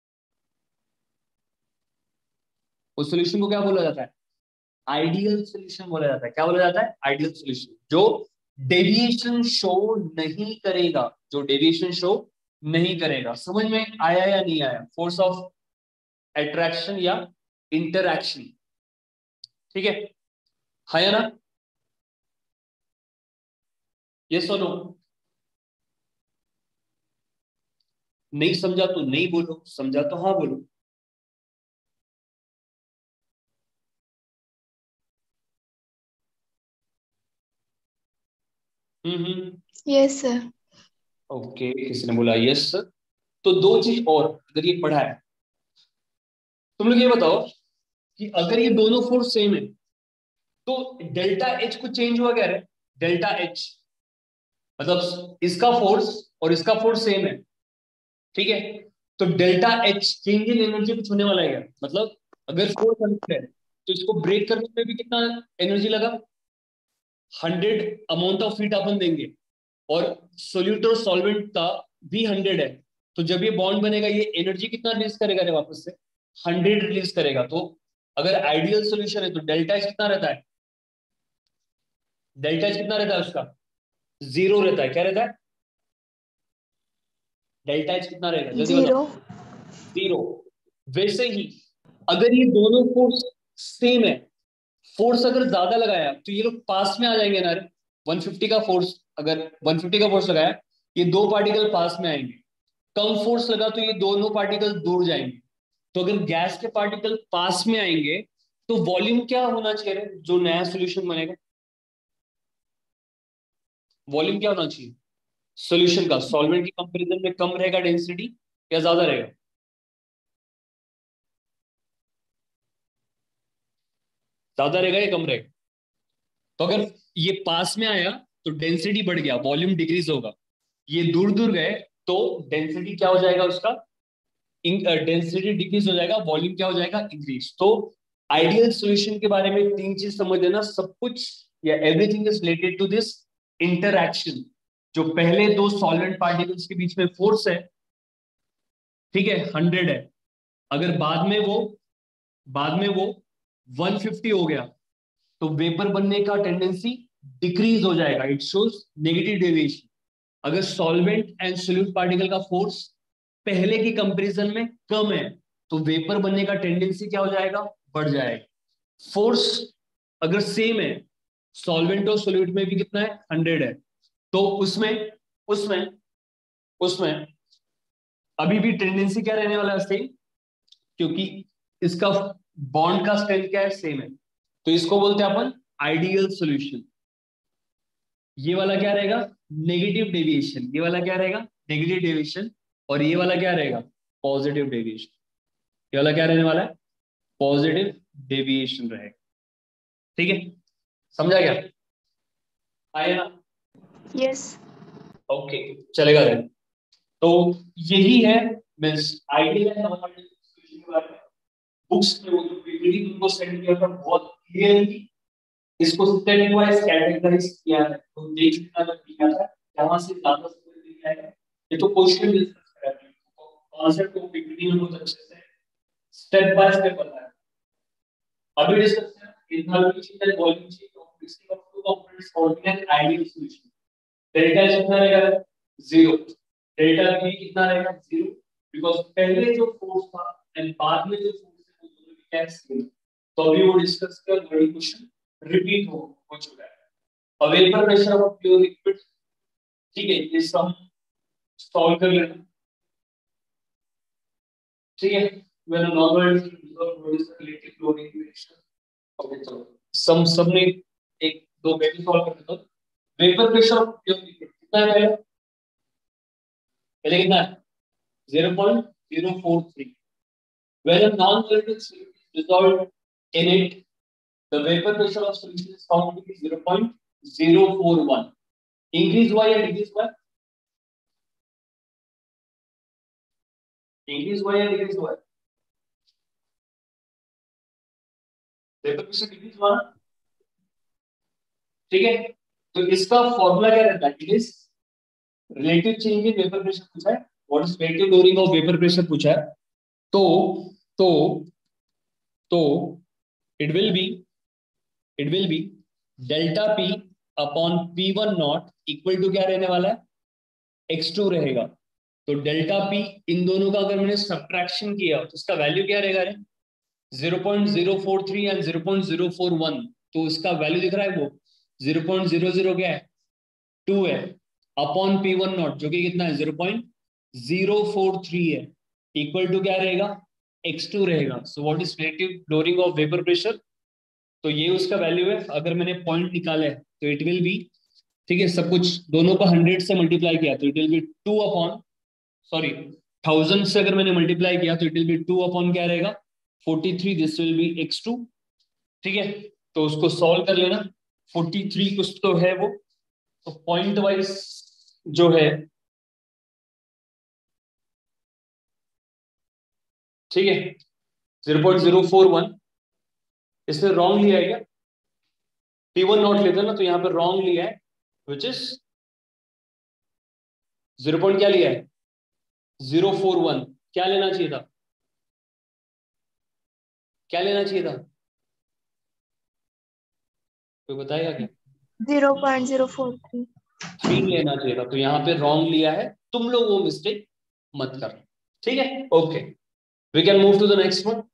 उस सॉल्यूशन को क्या बोला जाता है, आइडियल सॉल्यूशन बोला जाता है। क्या बोला जाता है, आइडियल सॉल्यूशन, जो डेविएशन शो नहीं करेगा, जो डेविएशन शो नहीं करेगा। समझ में आया या नहीं आया, फोर्स ऑफ अट्रैक्शन या इंटरैक्शन, ठीक है, है या ना, ये सुनो, नहीं समझा तो नहीं बोलो, समझा तो हाँ बोलो। Hmm hmm yes sir. Okay, किसी ने बोला यस। तो दो चीज और, अगर ये पढ़ा है, तुम लोग ये बताओ कि अगर ये दोनों फोर्स सेम है तो डेल्टा एच को चेंज हुआ क्या है, डेल्टा एच, मतलब इसका फोर्स और इसका फोर्स सेम है, ठीक है, तो delta H change in energy कुछ होने वाला है क्या, मतलब अगर फोर्स हंड्रेड है तो इसको ब्रेक करने में भी कितना एनर्जी लगा, हंड्रेड अमाउंट ऑफ हीट अपन देंगे, और सोल्यूट और सॉल्वेंट का भी हंड्रेड है, तो जब ये बॉन्ड बनेगा ये एनर्जी कितना रिलीज करेगा रे वापस से, हंड्रेड रिलीज करेगा। तो अगर आइडियल सोल्यूशन है तो डेल्टा एच कितना रहता है, डेल्टा एच कितना रहता है उसका, जीरो रहता है। क्या रहता है, डेल्टा एच कितना रहेगा, जल्दी बताओ, जीरो। जीरो। वैसे ही अगर ये दोनों फोर्स सेम है, फोर्स अगर ज्यादा लगाया तो ये लोग पास में आ जाएंगे ना रे, वन फिफ्टी का फोर्स, अगर वन फिफ्टी का फोर्स लगाया ये दो पार्टिकल पास में आएंगे, कम फोर्स लगा तो ये दोनों पार्टिकल दूर जाएंगे। तो अगर गैस के पार्टिकल पास में आएंगे तो वॉल्यूम क्या होना चाहिए, जो नया सॉल्यूशन बनेगा, वॉल्यूम क्या होना चाहिए सॉल्यूशन का, सॉल्वेंट की कंपैरिजन में कम रहेगा डेंसिटी या ज्यादा रहेगा, ज्यादा रहेगा या कम रहेगा। तो अगर ये पास में आया तो डेंसिटी बढ़ गया, वॉल्यूम डिक्रीज होगा, ये दूर दूर गए तो डेंसिटी क्या हो जाएगा उसका, डेंसिटी डिक्रीज हो जाएगा, वॉल्यूम क्या हो जाएगा, इंक्रीज। तो आइडियल सॉल्यूशन के बारे में तीन चीज समझ लेना, सब कुछ या everything is related to this interaction. जो पहले दो सॉल्वेंट पार्टिकल्स के बीच में फोर्स है, ठीक है, हंड्रेड है, अगर बाद में वो बाद में वो वन फिफ्टी हो गया तो वेपर बनने का टेंडेंसी डिक्रीज हो जाएगा, इट शोज नेगेटिव डेविएशन। अगर सॉल्वेंट एंड सोल्यूट पार्टिकल का फोर्स पहले की कंपैरिजन में कम है तो वेपर बनने का टेंडेंसी क्या हो जाएगा, बढ़ जाएगा। फोर्स अगर सेम है, सॉल्वेंट और सोल्यूट में भी कितना है, हंड्रेड है, तो उसमें उसमें उसमें अभी भी टेंडेंसी क्या रहने वाला है, सेम, क्योंकि इसका बॉन्ड का स्ट्रेंथ क्या है, सेम है, तो इसको बोलते हैं अपन आइडियल सॉल्यूशन। ये वाला क्या रहेगा, नेगेटिव डेविएशन, ये वाला क्या रहेगा, नेगेटिव डेविएशन, और ये वाला क्या रहेगा, पॉजिटिव डेविएशन। ये वाला क्या रहने वाला है, पॉजिटिव डेविएशन रहेगा, ठीक है, समझा क्या, आया ना, यस। ओके, चलेगा then। तो यही है मींस आइडिया है हमारे solution के बारे में। बुक्स में वो जो पीपीटी तुमको सेंड किया था बहुत क्लियरली इसको स्टेप वाइज कैटेगराइज किया है, तो देख सकता है किया था जहां से ज्यादा समझ नहीं आएगा ये तो क्वेश्चन डिस्कस कर रहे हैं, तो कॉन्सेप्ट को पीपीटी में बहुत अच्छे से स्टेप बाय स्टेप बताया। अभी डिस्कस करें enthalpy change and volume change of consisting of two components forming an ideal solution. Delta H कितना रहेगा जीरो, डेल्टा बी कितना रहेगा जीरो, बिकॉज पहले जो फोर्स था एंड बाद में जो फोर्स है वो दोनों की कैंसिल। तो अभी वो डिस्कस कर वही क्वेश्चन रिपीट हो हो चुका है। अब vapour pressure of pure liquid, ठीक है, ये सम सॉल्व कर लेना, ठीक है। when a normal produces relative flow equation, okay चलो सम सब ने एक दो वैल्यू सॉल्व कर देता हूं। Vapour pressure of pure liquid कितना है पहले पहले कितना है zero point zero four three। when a non-volatile solute is dissolved in it, the vapor pressure of solution is found to be zero point zero four one। increase y and decrease y, increase y and decrease y, vapour pressure decrease हुआ ना, ठीक है। तो इसका formula क्या रहता है, it is relative change in vapour pressure पूछा है, what is relative lowering of vapour pressure पूछा है, तो तो तो it will be it will be delta P upon P one naught equal to क्या रहने वाला है, एक्स टू रहेगा। तो डेल्टा पी इन दोनों का अगर मैंने सब्ट्रैक्शन किया तो इसका वैल्यू क्या रहेगा रे, zero point zero four three and zero point zero four one, तो इसका वैल्यू दिख रहा है वो zero point zero zero क्या है टू है, अपॉन पी वन नॉट जो कि कितना है zero point zero four three है, इक्वल टू क्या रहेगा एक्स टू रहेगा। So what is relative lowering of vapour pressure, तो ये उसका वैल्यू है। अगर मैंने पॉइंट निकाला है तो इट विल बी, ठीक है, सब कुछ दोनों को हंड्रेड से मल्टीप्लाई किया तो it will be two upon sorry thousand से अगर मैंने मल्टीप्लाई किया तो it will be two upon क्या रहेगा forty-three, this will be x two, ठीक है। तो उसको सॉल्व कर लेना, forty-three कुछ तो है वो, तो पॉइंट वाइज जो है, ठीक है, zero point zero four one, इसने रॉन्ग लिया है क्या, P one नॉट लेते ना, तो यहाँ पे रॉन्ग लिया है, विच इज जीरो पॉइंट क्या लिया है zero four one, क्या लेना चाहिए था, क्या लेना चाहिए था, कोई बताएगा क्या, zero point zero four three three लेना चाहिए था, तो यहाँ पे रॉन्ग लिया है, तुम लोग वो मिस्टेक मत कर, ठीक है। Okay, we can move to the next one.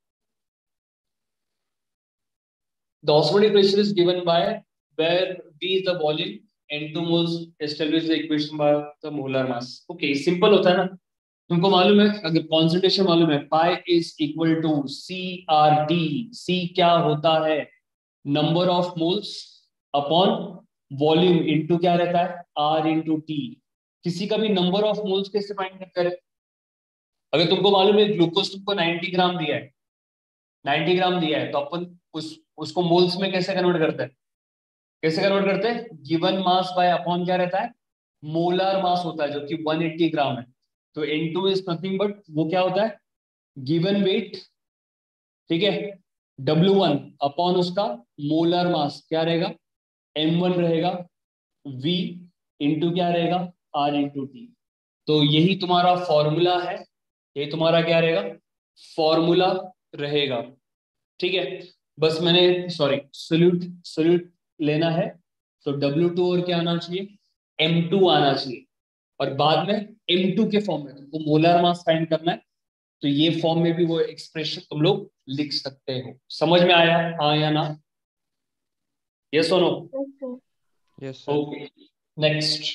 The osmotic pressure is given by where V is the volume and two moles establish the equation by the molar mass। Okay, simple होता है ना, तुमको मालूम है, अगर concentration मालूम है, pi is equal to C R T. C क्या होता है, number of moles upon volume into क्या रहता है आर इनटू टी। किसी का भी नंबर ऑफ मोल्स कैसे फाइंड करते हैं, अगर तुमको मालूम है ग्लूकोज तुमको ninety ग्राम दिया है, ninety ग्राम दिया है, तो अपन उस उसको मोल्स में कैसे कन्वर्ट करते हैं, कैसे कन्वर्ट करते हैं, गिवन मास बाय अपॉन क्या रहता है मोलार मास होता है, जो कि one eighty ग्राम है। तो N two is nothing but वो क्या होता है गिवन वेट, ठीक है, W one अपॉन उसका मोलर मास क्या रहेगा M one रहेगा, V इंटू क्या रहेगा R इंटू टी। तो यही तुम्हारा फॉर्मूला है, ये तुम्हारा क्या रहेगा फॉर्मूला रहेगा, ठीक है। बस मैंने सॉरी सोल्यूट सोल्यूट लेना है, तो W two और क्या आना चाहिए M two आना चाहिए, और बाद में M two के फॉर्म में तुमको मोलर मास फाइंड करना है, तो ये फॉर्म में भी वो एक्सप्रेशन तुम लोग लिख सकते हो। समझ में आया, हाँ या ना, यस और no, yes sir. Okay. Next,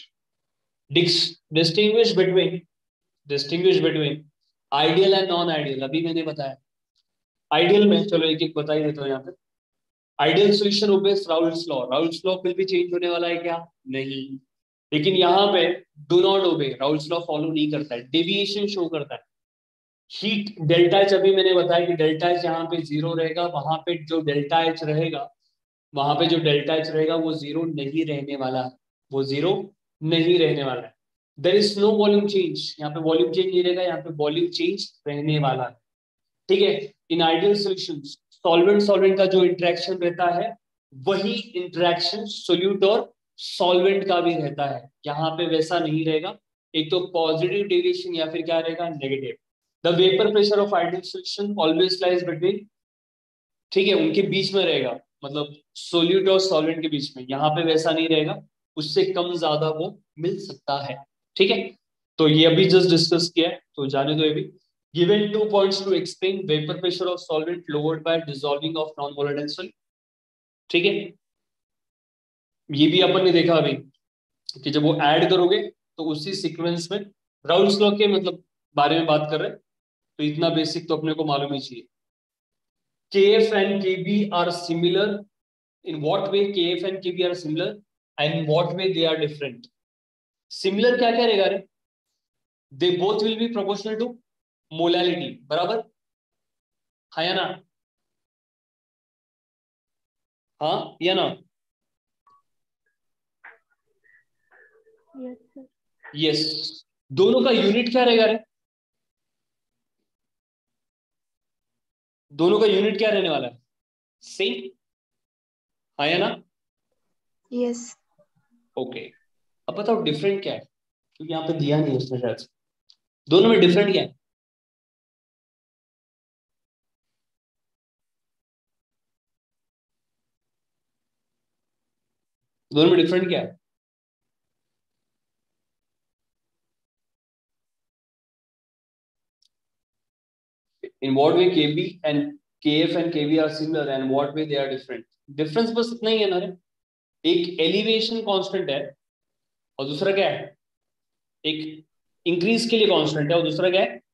distinguish between distinguish between ideal and non ideal. अभी मैंने बताया आइडियल में, चलो एक एक बता ही देता हूँ यहाँ पे। Ideal solution obeys Raoult's law. Raoult's law फिर भी चेंज होने वाला है क्या, नहीं, लेकिन यहाँ पे do not obey, Raoult's law follow नहीं करता है, डेविएशन शो करता है। हीट डेल्टा एच, अभी मैंने बताया कि डेल्टा एच यहाँ पे जीरो रहेगा, वहां पे जो डेल्टा एच रहेगा वहां पे जो डेल्टा एच रहेगा वो जीरो नहीं रहने वाला है, वो जीरो नहीं रहने वाला है। There is no volume change, यहाँ पे वॉल्यूम चेंज नहीं रहेगा, यहाँ पे वॉल्यूम चेंज रहने वाला है, ठीक है। In ideal solutions solvent solvent का जो इंटरेक्शन रहता है वही इंटरेक्शन सोल्यूट और सॉल्वेंट का भी रहता है, यहाँ पे वैसा नहीं रहेगा, एक तो पॉजिटिव डेविएशन या फिर क्या रहेगा negative. The vapour pressure of ideal solution always lies between, ठीक है, उनके बीच में रहेगा, मतलब सोल्यूट और सॉल्वेंट के बीच में, यहाँ पे वैसा नहीं रहेगा, उससे कम ज्यादा वो मिल सकता है। ठीक है, तो ये अभी जस्ट डिस्कस किया है, तो जाने दो ये भी। Given two points to explain vapour pressure of solvent lowered by dissolving of non volatile solute. ठीक है, ये भी अपन ने देखा अभी कि जब वो ऐड करोगे तो उसी सीक्वेंस में राउल्स लॉ के मतलब बारे में बात कर रहे हैं, तो इतना बेसिक तो अपने को मालूम ही चाहिए। Kf and Kb are similar. In what way Kf and Kb are similar and in what way they are different? Similar क्या क्या रहेगा रे? They both will be proportional to molality. बराबर? हाँ या ना? हाँ या ना? Yes, sir. Yes. दोनों का यूनिट क्या रहेगा रे? दोनों का यूनिट क्या रहने वाला है? सेम? हाँ या ना? Yes. ओके, अब बताओ डिफरेंट क्या है, क्योंकि यहाँ पे दिया नहीं उसने शायद से। दोनों में डिफरेंट क्या है? दोनों में डिफरेंट क्या है? In what way Kb and Kf and Kb are similar and what way they are different? Difference बस इतना ही है ना रे, एक एलिवेशन कांस्टेंट है और दूसरा क्या है, एक इंक्रीज के लिए कांस्टेंट है और दूसरा क्या है,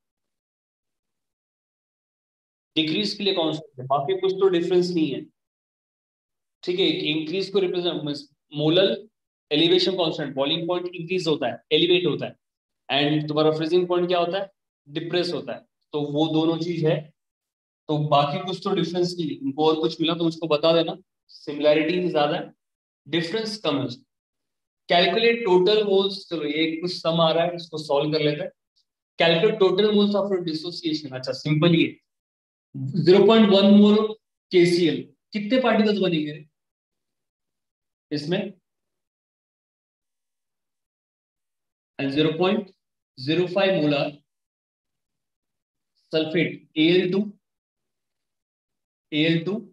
डिक्रीज के लिए कांस्टेंट है, बाकी कुछ तो डिफरेंस नहीं है। ठीक है, एक इंक्रीज को represent molal elevation constant, boiling point increase होता है, एलिवेट होता है, एंड तुम्हारा फ्रीजिंग पॉइंट क्या होता है, डिप्रेस होता है, तो वो दोनों चीज है। तो बाकी कुछ तो डिफरेंस नहीं है, उनको और कुछ मिला तो मुझको बता देना, सिमिलैरिटी ज्यादा है, डिफरेंस कम है। कैलकुलेट टोटल मोल्स, चलो ये कुछ सम आ रहा है, इसको सॉल्व कर लेते हैं। Calculate total moles after dissociation, अच्छा सिंपल ही है। Zero point one mole KCl, कितने पार्टिकल्स बनेंगे इसमें? And zero point zero five molar sulphate A L two A L two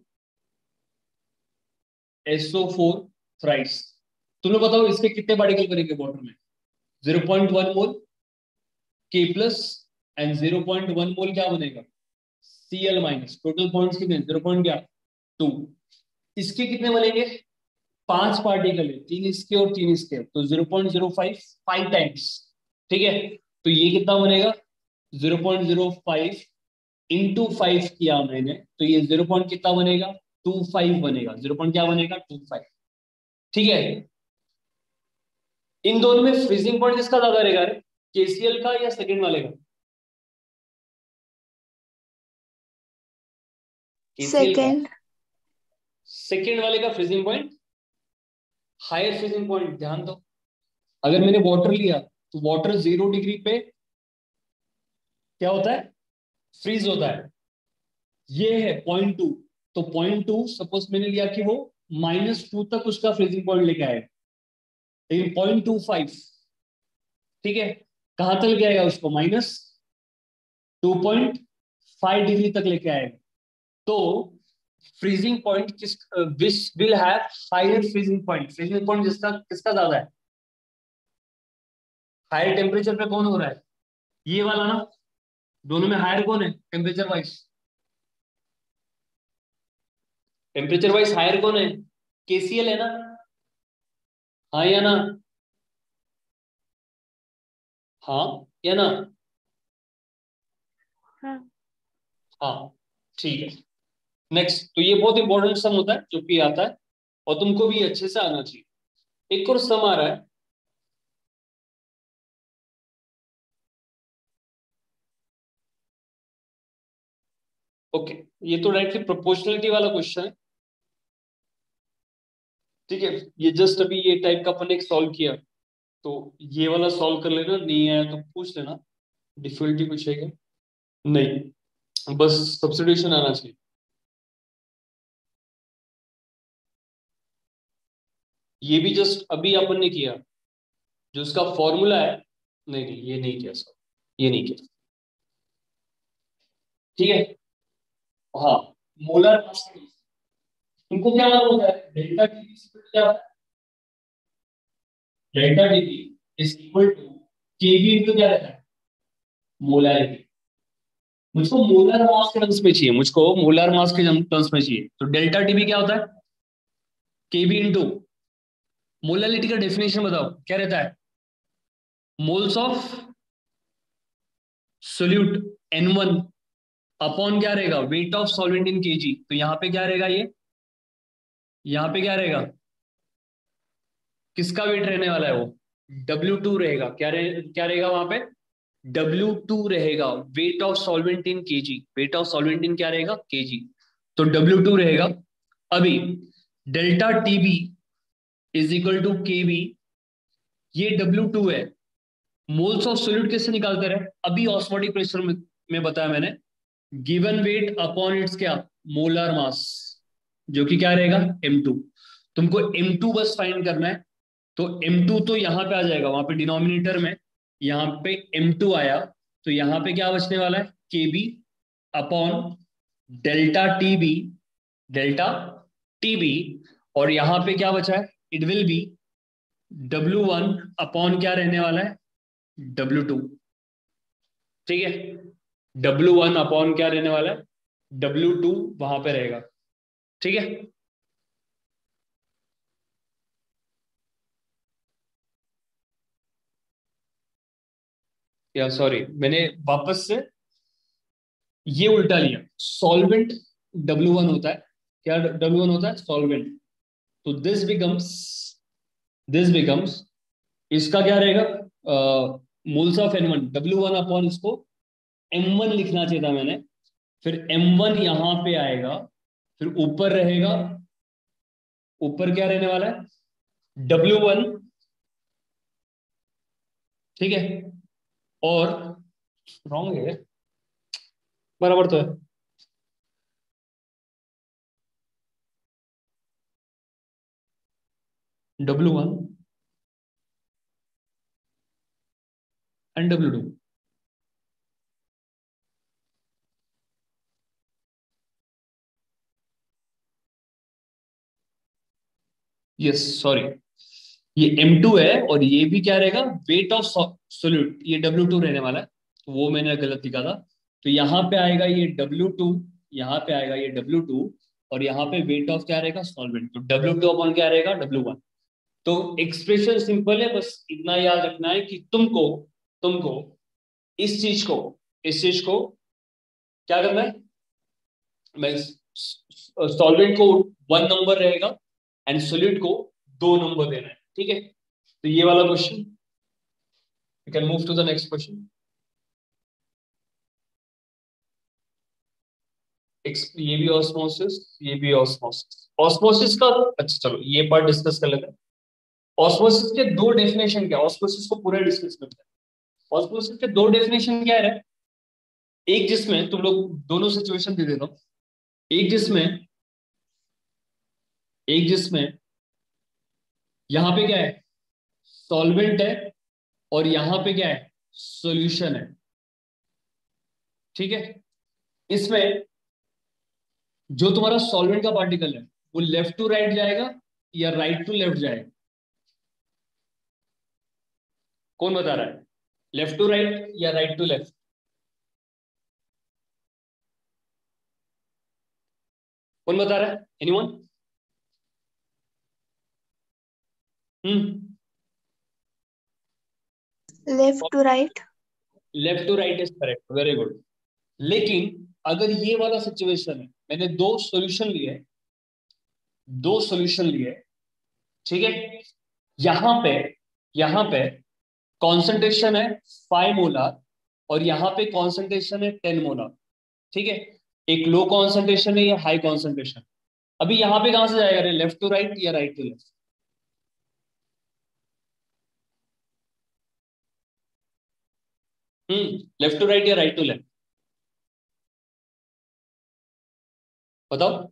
S O four thrice. तुम लोग बताओ इसके कितने पार्टिकल बनेंगे वाटर में? Zero point one mole K plus and zero point one mole क्या बनेगा, C L minus. Total points कितने? ज़ीरो पॉइंट क्या, टू। इसके कितने बनेंगे? पांच पार्टिकल है, तीन इसके और तीन इसके, तो zero point zero five, five times. ठीक है, तो ये कितना बनेगा? Zero point zero five into five किया मैंने, तो ये ज़ीरो पॉइंट कितना बनेगा, टू फाइव बनेगा। ज़ीरो पॉइंट क्या बनेगा, टू फाइव। ठीक है, इन दोनों में फ्रीजिंग पॉइंट किसका ज्यादा रहेगा, केसीएल का या सेकंड वाले का? केसीएल का। Second. सेकंड वाले का freezing point higher freezing point. ध्यान दो, अगर मैंने वाटर लिया तो वाटर जीरो डिग्री पे क्या होता है, फ्रीज होता है। ये है पॉइंट टू, तो पॉइंट टू सपोज मैंने लिया कि वो माइनस टू तक उसका फ्रीजिंग पॉइंट लेके आएगा, लेकिन पॉइंट टू फाइव, ठीक है, कहां तक लेके आएगा उसको, minus two point five degree तक लेके आएगा। तो फ्रीजिंग पॉइंट किस which will have higher freezing point, freezing point जिसका किसका ज्यादा है, हायर टेम्परेचर पे कौन हो रहा है, ये वाला ना। दोनों में हायर कौन है temperature wise, temperature wise higher कौन है, केसीएल है ना। हाँ या ना, हाँ या ना, हाँ. हाँ ठीक है। नेक्स्ट, तो ये बहुत इंपॉर्टेंट सम होता है जो कि आता है और तुमको भी अच्छे से आना चाहिए। एक और सम आ रहा है, ओके, ये तो डायरेक्टली प्रोपोर्शनलिटी वाला क्वेश्चन है। ठीक है, ये जस्ट अभी ये टाइप का अपन एक सॉल्व किया, तो ये वाला सॉल्व कर लेना, नहीं आया तो पूछ लेना। डिफिकल्टी कुछ है क्या? नहीं, बस सब्स्टिट्यूशन आना चाहिए। ये भी जस्ट अभी अपन ने किया, जो उसका फॉर्मूला है, नहीं नहीं ये नहीं किया सर, ये नहीं किया। ठीक है, हाँ, मोलर तुमको क्या मालूम होता है डेल्टा टीबी क्या होता है? Delta TB is equal to KV into क्या रहता है मोलैरिटी। मुझको मोलर मास के टर्म्स में चाहिए, मुझको मोलर मास के टर्म्स में चाहिए। तो डेल्टा टीबी क्या होता है केवी इनटू मोलैरिटी का डेफिनेशन बताओ क्या रहता है moles of solute N one upon क्या रहेगा weight of solvent in kg. तो यहां पे क्या रहेगा ये यहां पे क्या रहेगा किसका वेट रहने वाला है वो डब्ल्यू टू रहेगा। क्या रहे, क्या रहेगा वहां पे डब्ल्यू टू रहेगा weight of solvent in kg. Weight of solvent in क्या रहेगा केजी। तो डब्ल्यू टू रहेगा। अभी delta TB is equal to KB, ये डब्ल्यू टू है। मोल्स ऑफ सोल्यूट कैसे निकालते रहे अभी ऑस्मोटिक प्रेशर में, में बताया मैंने गिवन वेट अपॉन इट्स क्या मोलर मास जो कि क्या रहेगा एम टू। तुमको एम टू बस फाइंड करना है। तो एम टू तो यहां पे आ जाएगा वहां पे डिनोमिनेटर में यहां पे एम टू आया तो यहां पे क्या बचने वाला है KB upon delta TB delta TB और यहां पे क्या बचा है it will be W one upon क्या रहने वाला है डब्ल्यू टू। ठीक है डब्ल्यू वन अपॉन क्या रहने वाला है डब्ल्यू टू वहां पे रहेगा। ठीक है या सॉरी मैंने वापस से ये उल्टा लिया। सॉल्वेंट डब्ल्यू वन होता है क्या डब्ल्यू वन होता है सॉल्वेंट। तो दिस बिकम्स दिस बिकम्स इसका क्या रहेगा moles of N one W one upon इसको एम वन लिखना चाहिए था मैंने। फिर एम वन यहां पे आएगा फिर ऊपर रहेगा ऊपर क्या रहने वाला है डब्ल्यू वन। ठीक है और रॉन्ग है बराबर तो है W one and W two. Yes sorry ये एम टू है और ये भी क्या रहेगा वेट ऑफ सोल्यूट ये डब्ल्यू टू रहने वाला है। तो वो मैंने गलत लिखा था। तो यहाँ पे आएगा ये डब्ल्यू टू यहाँ पे आएगा ये डब्ल्यू टू और यहाँ पे वेट ऑफ क्या रहेगा सॉल्वेंट। तो डब्ल्यू टू अपॉन क्या रहेगा डब्ल्यू वन। तो एक्सप्रेशन सिंपल है बस इतना याद रखना है कि तुमको तुमको इस चीज को इस चीज को क्या करना है मैं सॉल्वेंट को वन नंबर रहेगा एंड सोल्यूट को दो नंबर देना है। ठीक है तो ये वाला question you can move to the next question. ये भी ऑस्मोसिस ये भी ऑस्मोसिस ऑस्मोसिस का अच्छा चलो ये पार्ट डिस्कस कर लेते हैं। ऑस्मोसिस के दो डेफिनेशन क्या ऑस्मोसिस को पूरा डिस्कस करते हैं। ऑस्मोसिस के दो डेफिनेशन क्या है एक जिसमें तुम लोग दोनों सिचुएशन दे देता हूं। एक जिसमें एक जिसमें यहां पे क्या है सॉल्वेंट है और यहां पे क्या है सॉल्यूशन है। ठीक है इसमें जो तुम्हारा सॉल्वेंट का पार्टिकल है वो लेफ्ट टू राइट जाएगा या राइट टू लेफ्ट जाएगा कौन बता रहा है लेफ्ट टू राइट या राइट टू लेफ्ट। कौन बता रहा है anyone. Hmm Left to right. Left to right is correct very good. लेकिन अगर ये वाला सिचुएशन है मैंने दो सॉल्यूशन लिए दो सॉल्यूशन लिए ठीक है यहां पे यहां पे कॉन्सेंट्रेशन है फाइव मोलर और यहां पे कॉन्सेंट्रेशन है टेन मोलर। ठीक है एक लो कॉन्सेंट्रेशन है या हाई कॉन्सेंट्रेशन। अभी यहां पे कहां से जाएगा रे लेफ्ट टू राइट या right to left. Hmm left to right या राइट टू लेफ्ट बताओ।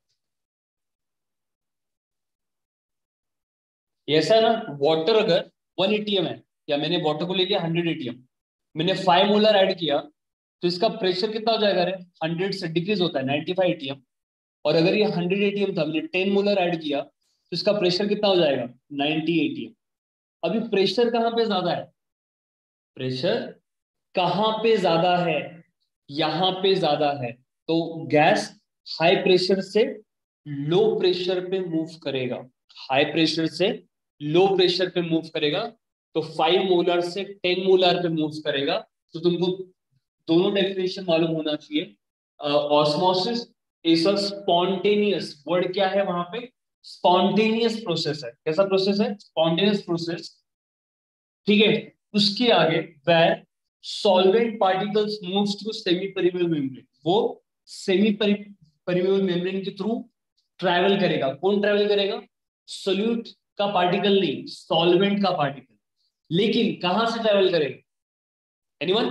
ये ऐसा है ना वाटर अगर वन एटीएम है या मैंने वाटर को ले लिया हंड्रेड एटीएम मैंने फाइव मोलर ऐड किया तो इसका प्रेशर कितना हो जाएगा रे हंड्रेड से डिक्रीज होता है नाइन्टी फाइव एटीएम। और अगर ये हंड्रेड एटीएम था, मैंने टेन मोलर ऐड किया, तो इसका प्रेशर कितना हो जाएगा, नाइंटी एटीएम। अभी प्रेशर कहाँ पे ज्यादा है, प्रेशर कहाँ पे ज्यादा है, यहां पे ज्यादा है, तो गैस हाई प्रेशर से लो प्रेशर पे मूव करेगा, हाई प्रेशर से लो प्रेशर पे मूव करेगा, तो फाइव मोलर से टेन मोलर पे मूव करेगा। तो तुमको दोनों डेफिनेशन मालूम होना चाहिए। Osmosis is a spontaneous, word क्या है वहां पे, स्पॉन्टेनियस प्रोसेस है। कैसा प्रोसेस है, स्पॉन्टेनियस प्रोसेस, ठीक है। उसके आगे where solvent particles moves through semi permeable membrane, वो सेमी परमेबल मेम्ब्रेन के थ्रू ट्रैवल करेगा। कौन ट्रैवल करेगा, सोल्यूट का पार्टिकल नहीं, सॉल्वेंट का पार्टिकल। लेकिन कहां से ट्रैवल करेगा, एनीवन,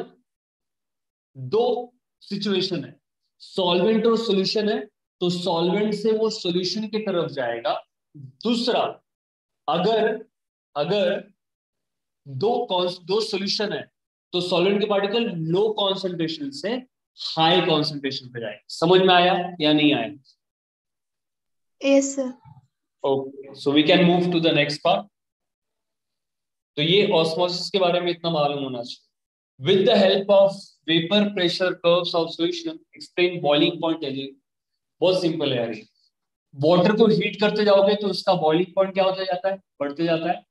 दो सिचुएशन है, सॉल्वेंट और सॉल्यूशन है, तो सॉल्वेंट से वो सॉल्यूशन की तरफ जाएगा। दूसरा, अगर अगर दो दो सॉल्यूशन है, तो सॉल्वेंट के पार्टिकल लो कॉन्सेंट्रेशन से हाई कॉन्सेंट्रेशन पे जाए। समझ में आया या नहीं आया? Yes, sir. Okay, so we can move to the next part. तो ये ऑस्मोसिस के बारे में इतना मालूम होना चाहिए। With the help of vapour pressure curves of solution explain boiling point edge. बहुत सिंपल है यार, वाटर को हीट करते जाओगे तो उसका बॉइलिंग पॉइंट क्या होता जाता है, बढ़ते जाता है,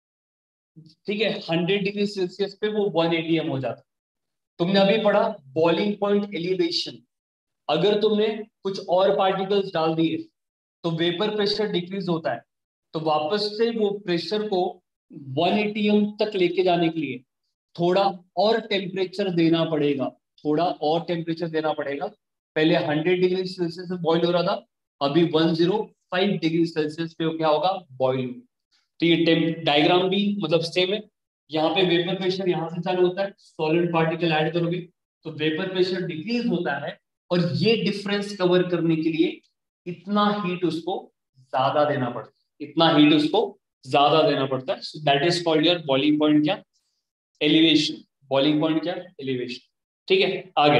ठीक है। हंड्रेड डिग्री सेल्सियस पे वो वन एटी एम हो जाता है। तुमने अभी पढ़ा बॉइलिंग पॉइंट एलिवेशन, अगर तुमने कुछ और पार्टिकल्स डाल दिए तो वेपर प्रेशर डिक्रीज होता है, तो वापस से वो प्रेशर को वन एटी एम तक लेके जाने के लिए थोड़ा और टेम्परेचर देना पड़ेगा, थोड़ा और टेम्परेचर देना पड़ेगा। पहले हंड्रेड डिग्री सेल्सियस पे बॉइल हो रहा था, अभी one zero five degree Celsius पे क्या होगा, बॉइल होगा। तो ये डायग्राम भी मतलब सेम है। यहाँ पे वेपर प्रेशर यहाँ से चालू होता है, सॉलिड पार्टिकल ऐड करोगे तो वेपर प्रेशर डिक्रीज होता है, और ये डिफरेंस कवर करने के लिए इतना हीट उसको ज्यादा देना पड़ता है, इतना हीट उसको ज्यादा देना पड़ता है। So that is called your boiling point क्या, एलिवेशन। बॉइलिंग पॉइंट क्या, एलिवेशन। ठीक है, आगे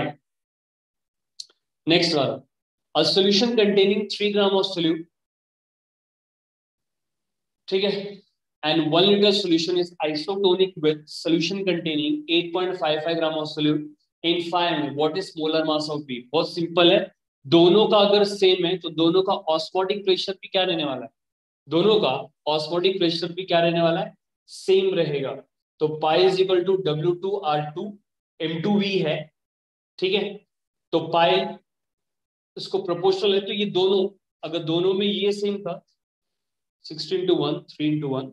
नेक्स्ट वाला, a solution containing three gram of solute, ठीक है, and one liter solution is isotonic with solution containing eight point five five gram of solute in five milliliters. What is molar mass of B? बहुत simple है, दोनों का अगर same है तो दोनों का ऑस्मोटिक प्रेशर भी क्या रहने वाला है, दोनों का ऑस्मोटिक प्रेशर भी क्या रहने वाला है, सेम रहेगा। तो pi is equal to W two R two M two V है, ठीक है। तो पाई इसको प्रोपोर्शनल है, तो ये दोनों, अगर दोनों में ये सेम था, sixteen into one, three into one,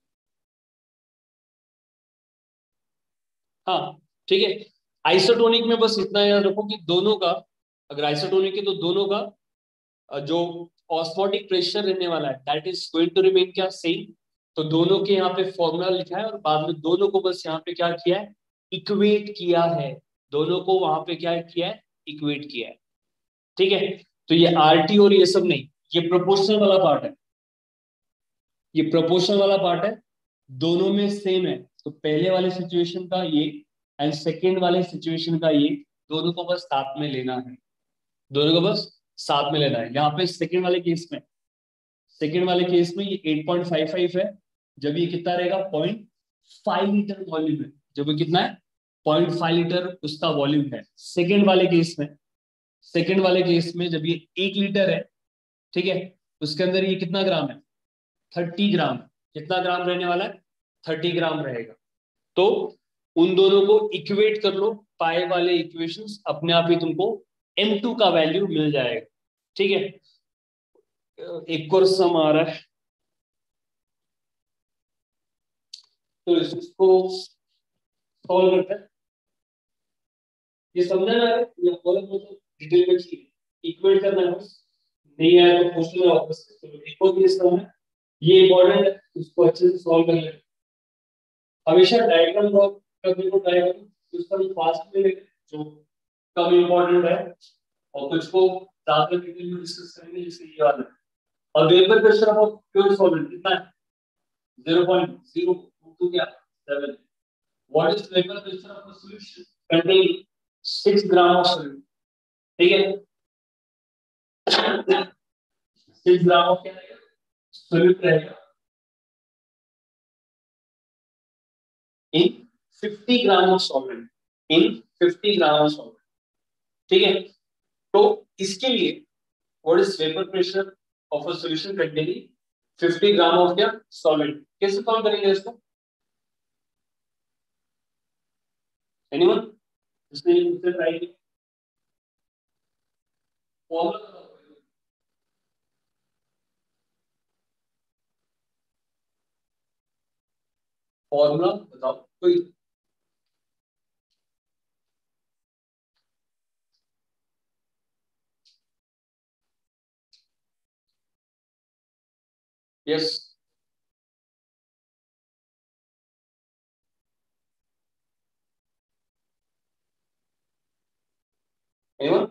हाँ ठीक है। आइसोटोनिक में बस इतना याद रखो कि दोनों का, अगर आइसोटोनिक है तो दोनों का अ, जो ऑस्मोटिक प्रेशर रहने वाला है that is going to remain क्या, सेम। तो दोनों के यहाँ पे फॉर्मूला लिखा है और बाद में दोनों को बस यहाँ पे क्या किया है, इक्वेट किया है, दोनों को वहां पे क्या किया है, इक्वेट किया है, ठीक है। तो ये आरटी और ये सब नहीं, ये प्रोपोर्शनल वाला पार्ट है, ये प्रोपोर्शनल वाला पार्ट है, दोनों में सेम है। तो पहले वाले सिचुएशन का ये एंड सेकेंड वाले सिचुएशन का ये, दोनों को बस साथ में लेना है, दोनों को बस साथ में लेना है। यहाँ पे सेकेंड वाले केस में, सेकेंड वाले केस में ये एट पॉइंट फाइव फाइव है, जब ये कितना रहेगा, पॉइंट फाइव लीटर वॉल्यूम है, जब ये कितना है, पॉइंट फाइव लीटर उसका वॉल्यूम है। सेकेंड वाले केस में, सेकेंड वाले केस में जब ये एक लीटर है, ठीक है, उसके अंदर ये कितना ग्राम है, थर्टी ग्राम। कितना ग्राम रहने वाला है, थर्टी ग्राम रहेगा। तो उन दोनों को इक्वेट कर लो, पाए वाले इक्वेशंस अपने आप ही तुमको एम टू का वैल्यू मिल जाएगा, ठीक है। एक और सम आ रहा है, तो इसको सॉल्व करते हैं। ये समझा ना, ये कॉलम को तो डिटेल में चाहिए, इक्वेट करना है बस, नहीं आया तो पूछ लो वापस से। तो एक और केस है, ये इंपॉर्टेंट है, इसको अच्छे से सॉल्व कर लेना। हमेशा डायग्राम ड्रॉ करने को ट्राई करो, उसका फास्ट में लेके जो कम इंपॉर्टेंट है, और कुछ को ज्यादा डिटेल में डिस्कस करेंगे, जैसे ये वाला है। और vapour pressure of pure solvent कितना है, ज़ीरो पॉइंट ज़ीरो टू क्या, seven. What is vapour pressure of a solution containing six gram of solute, ठीक है। सिक्स ग्राम ऑफ क्या रहेगा, सोल्यूट रहेगा in fifty gram of solvent, in fifty gram of solvent. ठीक है, तो इसके लिए what is vapour pressure of a solution containing fifty gram of क्या, सॉल्वेंट। कैसे फाउंड करेंगे इसको, एनीवन इसने इससे ट्राई किया, फॉर्मूला बताओ, फॉर्मूला बताओ कोई। यस, एनीवन,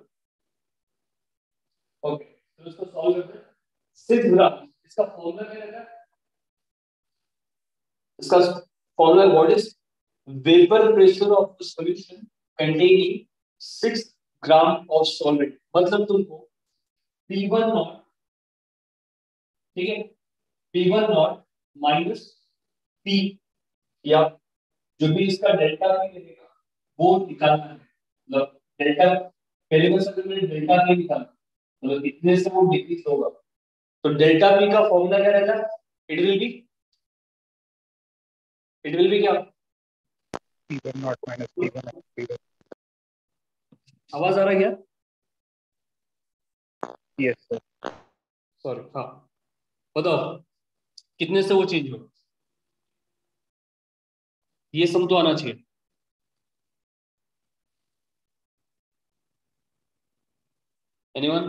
ओके, तो इसको सॉल्व करते हैं। सिक्स ग्राम, इसका फॉर्मूला क्या रहेगा, इसका formula what is vapour pressure of the solution containing six gram of solvent. मतलब तुमको पी वन नॉट, ठीक है, P one naught minus P, या जो भी इसका डेल्टा पी रहेगा वो निकालना है। मतलब डेल्टा पहले में सबसे पहले डेल्टा पी निकालना, मतलब कितने से वो डिक्रीज होगा। तो डेल्टा पी का फॉर्मूला क्या रहता है, it will be, it will be क्या, P one naught minus P one of P one. आवाज आ रहा है क्या, Yes, sir. सॉरी, हाँ बताओ कितने से वो चेंज होगा, ये सम तो आना चाहिए। एनीवन,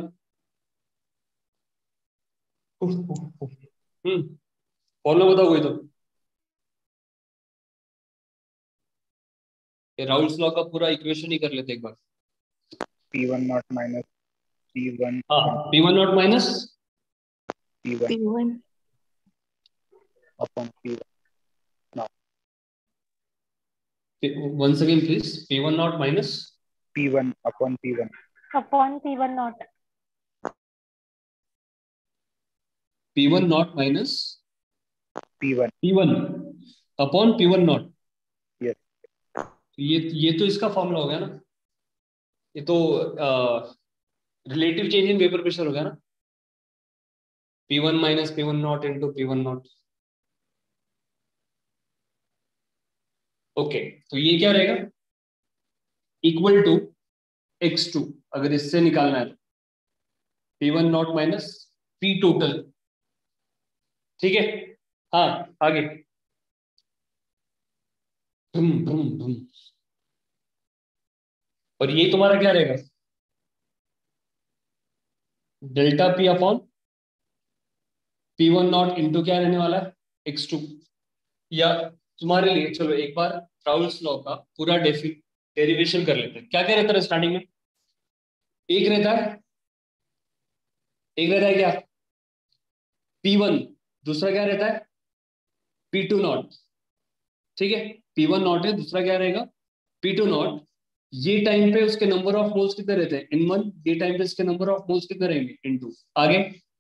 हम्म, फॉर्मूला बताओ कोई तो। ये राउल्स लॉ का पूरा इक्वेशन ही कर लेते एक बार। P one naught minus P one हाँ, P one naught minus P one P one. upon P one. once again please, P one naught minus P one upon P one. upon P one naught. P one naught minus P one. P one upon P one naught. Yes. ये ये तो इसका formula हो गया ना, ये तो relative change in vapour pressure हो गया ना, P one minus P one naught into P one naught. Okay, तो ये क्या रहेगा, इक्वल टू एक्स टू, अगर इससे निकालना है P one naught minus P total. ठीक है, हाँ आगे, भूम भूम भूम, और ये तुम्हारा क्या रहेगा, delta P upon P one naught into क्या रहने वाला है, एक्स टू। या तुम्हारे लिए चलो एक बार राउल्स लॉ का पूरा डेरिवेशन कर लेते हैं। क्या क्या रहता है स्टार्टिंग में, एक रहता है, एक रहता है क्या पी वन, दूसरा क्या रहता है पी टू नॉट। ठीक है, पी वन नॉट है, दूसरा क्या रहेगा पी टू नॉट। ये टाइम पे उसके नंबर ऑफ मोल्स कितने रहते हैं, इन वन। ये टाइम पे इसके नंबर ऑफ मोल्स कितने रहेंगे, इन टू। आगे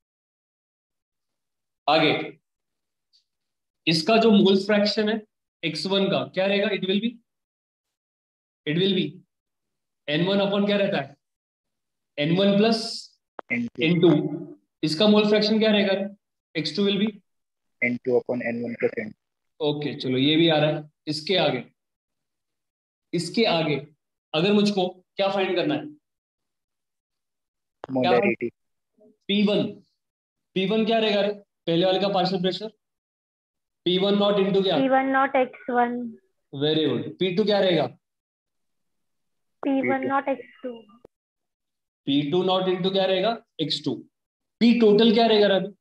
आगे इसका जो मोल फ्रैक्शन है एक्स वन का क्या रहेगा, it will be, it will be N one upon क्या रहता है N one plus N two. N two. इसका मोल फ्रैक्शन क्या रहेगा, X two will be N two upon N one plus N. Okay, चलो ये भी आ रहा है। इसके आगे, इसके आगे अगर मुझको क्या फाइंड करना है, Molarity. P one, P one क्या रहेगा रे, पहले वाले का partial pressure P one naught into क्या, P one naught X one. Very good. P two क्या रहेगा, P one P two. naught X two. P two naught into क्या रहेगा एक्स टू। पी टोटल क्या रहेगा अभी,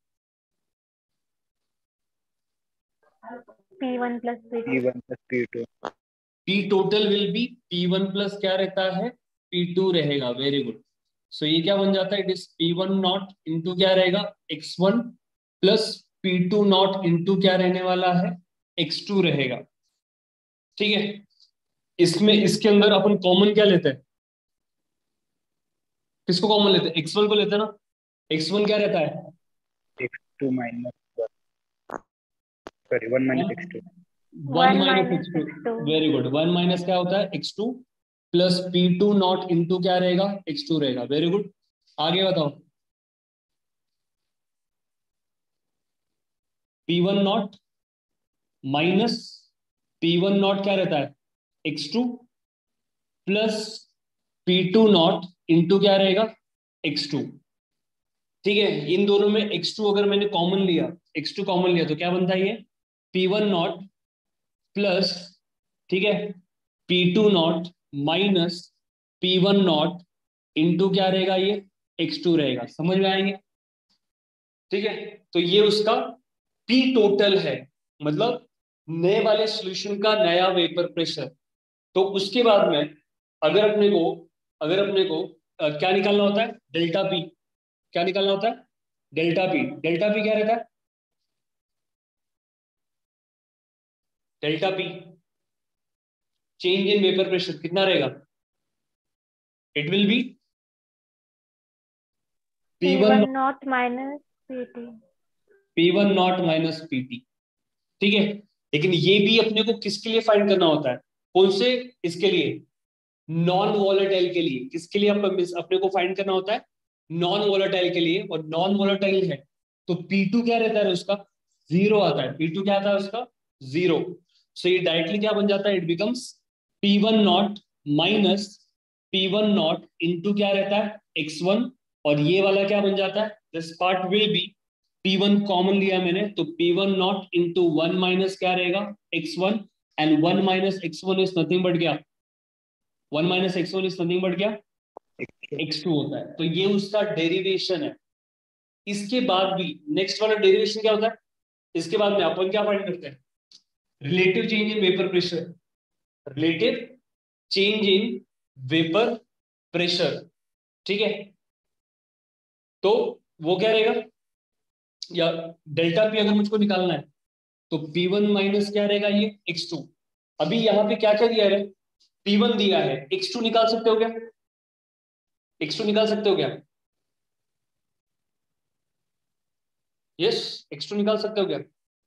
P one plus P two. P one plus P two. P total will be P one plus क्या रहता है P two रहेगा। Very good. So ये क्या बन जाता है, it is P one naught into क्या रहेगा X one plus P two naught into क्या रहने वाला है एक्स टू रहेगा। ठीक है, इसमें इसके अंदर अपन कॉमन क्या लेते हैं, किसको कॉमन लेते हैं, एक्स वन को लेते हैं ना, एक्स वन क्या रहता है? X two minus sorry one minus X two one one minus minus X two. x two. Very good. One minus क्या होता है? X two plus P two naught into क्या रहेगा? एक्स टू रहेगा। Very good. आगे बताओ। P one naught minus P one naught क्या रहता है? X two plus P two naught into क्या रहेगा? X two. ठीक है, इन दोनों में एक्स टू अगर मैंने कॉमन लिया, एक्स टू कॉमन लिया तो क्या बनता है? ये पी वन नॉट प्लस, ठीक है, P two naught minus P one naught into क्या रहेगा? ये एक्स टू रहेगा। समझ में आएंगे? ठीक है, तो ये उसका पी टोटल है, मतलब नए वाले सॉल्यूशन का नया वेपर प्रेशर। तो उसके बाद में अगर अपने को अगर अपने को अ, क्या निकालना होता है? Delta P. क्या निकालना होता है? Delta P. डेल्टा पी क्या रहता है? Delta P change in vapour pressure कितना रहेगा? It will be P P1 one naught minus P two. P one naught minus P T. ठीक है, लेकिन ये भी अपने को किसके लिए फाइंड करना होता है? कौन से? इसके लिए, नॉन वोलेटाइल के लिए। किसके लिए अपने को फाइंड करना होता है? नॉन वोलेटाइल के लिए। और नॉन वोलेटाइल है तो पी टू क्या रहता है उसका? जीरो आता है। पी टू क्या आता है उसका? जीरो। सो ये डायरेक्टली क्या बन जाता है? It becomes P one naught minus P one naught into क्या रहता है? X one. और ये वाला क्या बन जाता है? This part will be P one common लिया मैंने तो P one naught into one minus क्या रहेगा? X one. And one minus X one is nothing but क्या? One minus X one is nothing but क्या? एक्स टू होता है। तो ये उसका डेरिवेशन है। इसके बाद भी नेक्स्ट वाला डेरिवेशन क्या होता है? इसके बाद में अपन क्या फाइंड करते हैं? Relative change in vapour pressure. Relative change in vapour pressure. ठीक है, तो वो क्या रहेगा? या डेल्टा पी अगर मुझको निकालना है तो पी वन माइनस क्या रहेगा? ये एक्स टू। अभी यहाँ पे क्या क्या दिया है? पी वन दिया है, एक्स टू निकाल सकते हो क्या? एक्स टू निकाल सकते हो क्या? यस, एक्स टू निकाल सकते हो क्या?